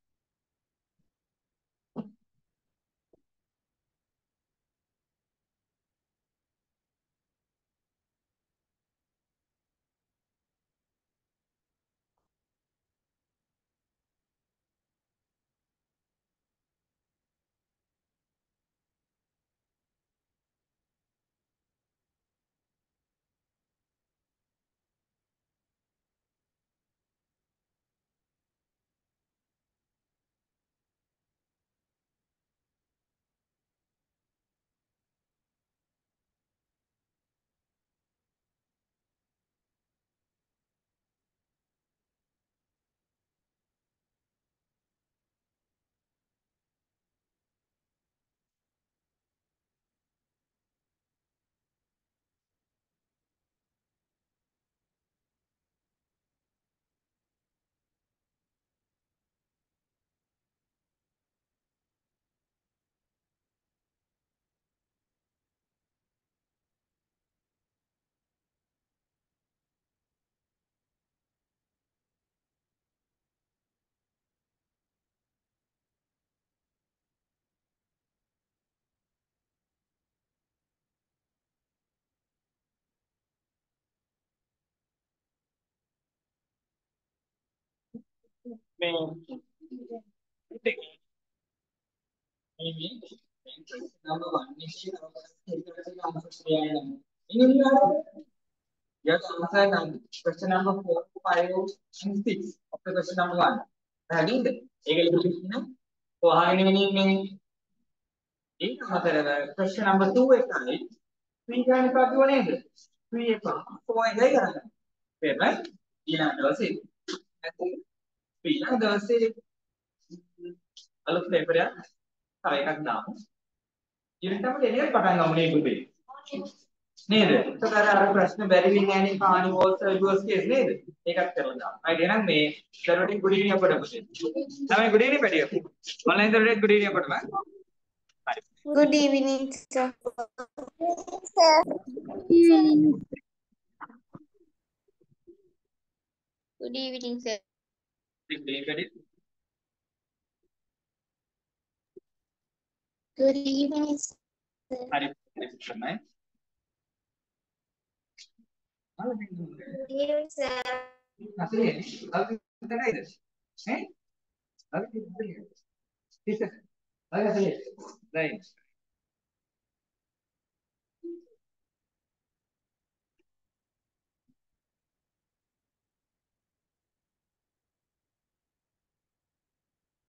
Number 1 is you have to answer question number 4, 5, and 6 of the question number 1. Having the question number 2 is 3 can copy one end. 3 4 right? අලුත් paper එකක් තව එකක් දාමු. ඊළඟටම දෙන්නේ පටන් ගමු නේ පුතේ. නේද? එතකොට අර ප්‍රශ්න බැරි වෙන්නේ නැහැ නේ කානිවෝල්ස් රිවර්ස් කේස් නේද? ඒකත් කරලා දාමු. හරි එහෙනම් මේ දරුවටින් good evening අපට පුතේ. තමයි good evening පැටියෝ. ඔන්ලයින් දරුවටින් good evening අපට මම. හරි. Good evening, sir. Good evening, sir. Good evening පැටියෝ. Good evening, sir. හරි තමයි. Good evening, sir. අසලේ අලුත් කරයිද? ඈ? අලුත් කරයිද? ටීචර්. අලුත් කරයිද? right.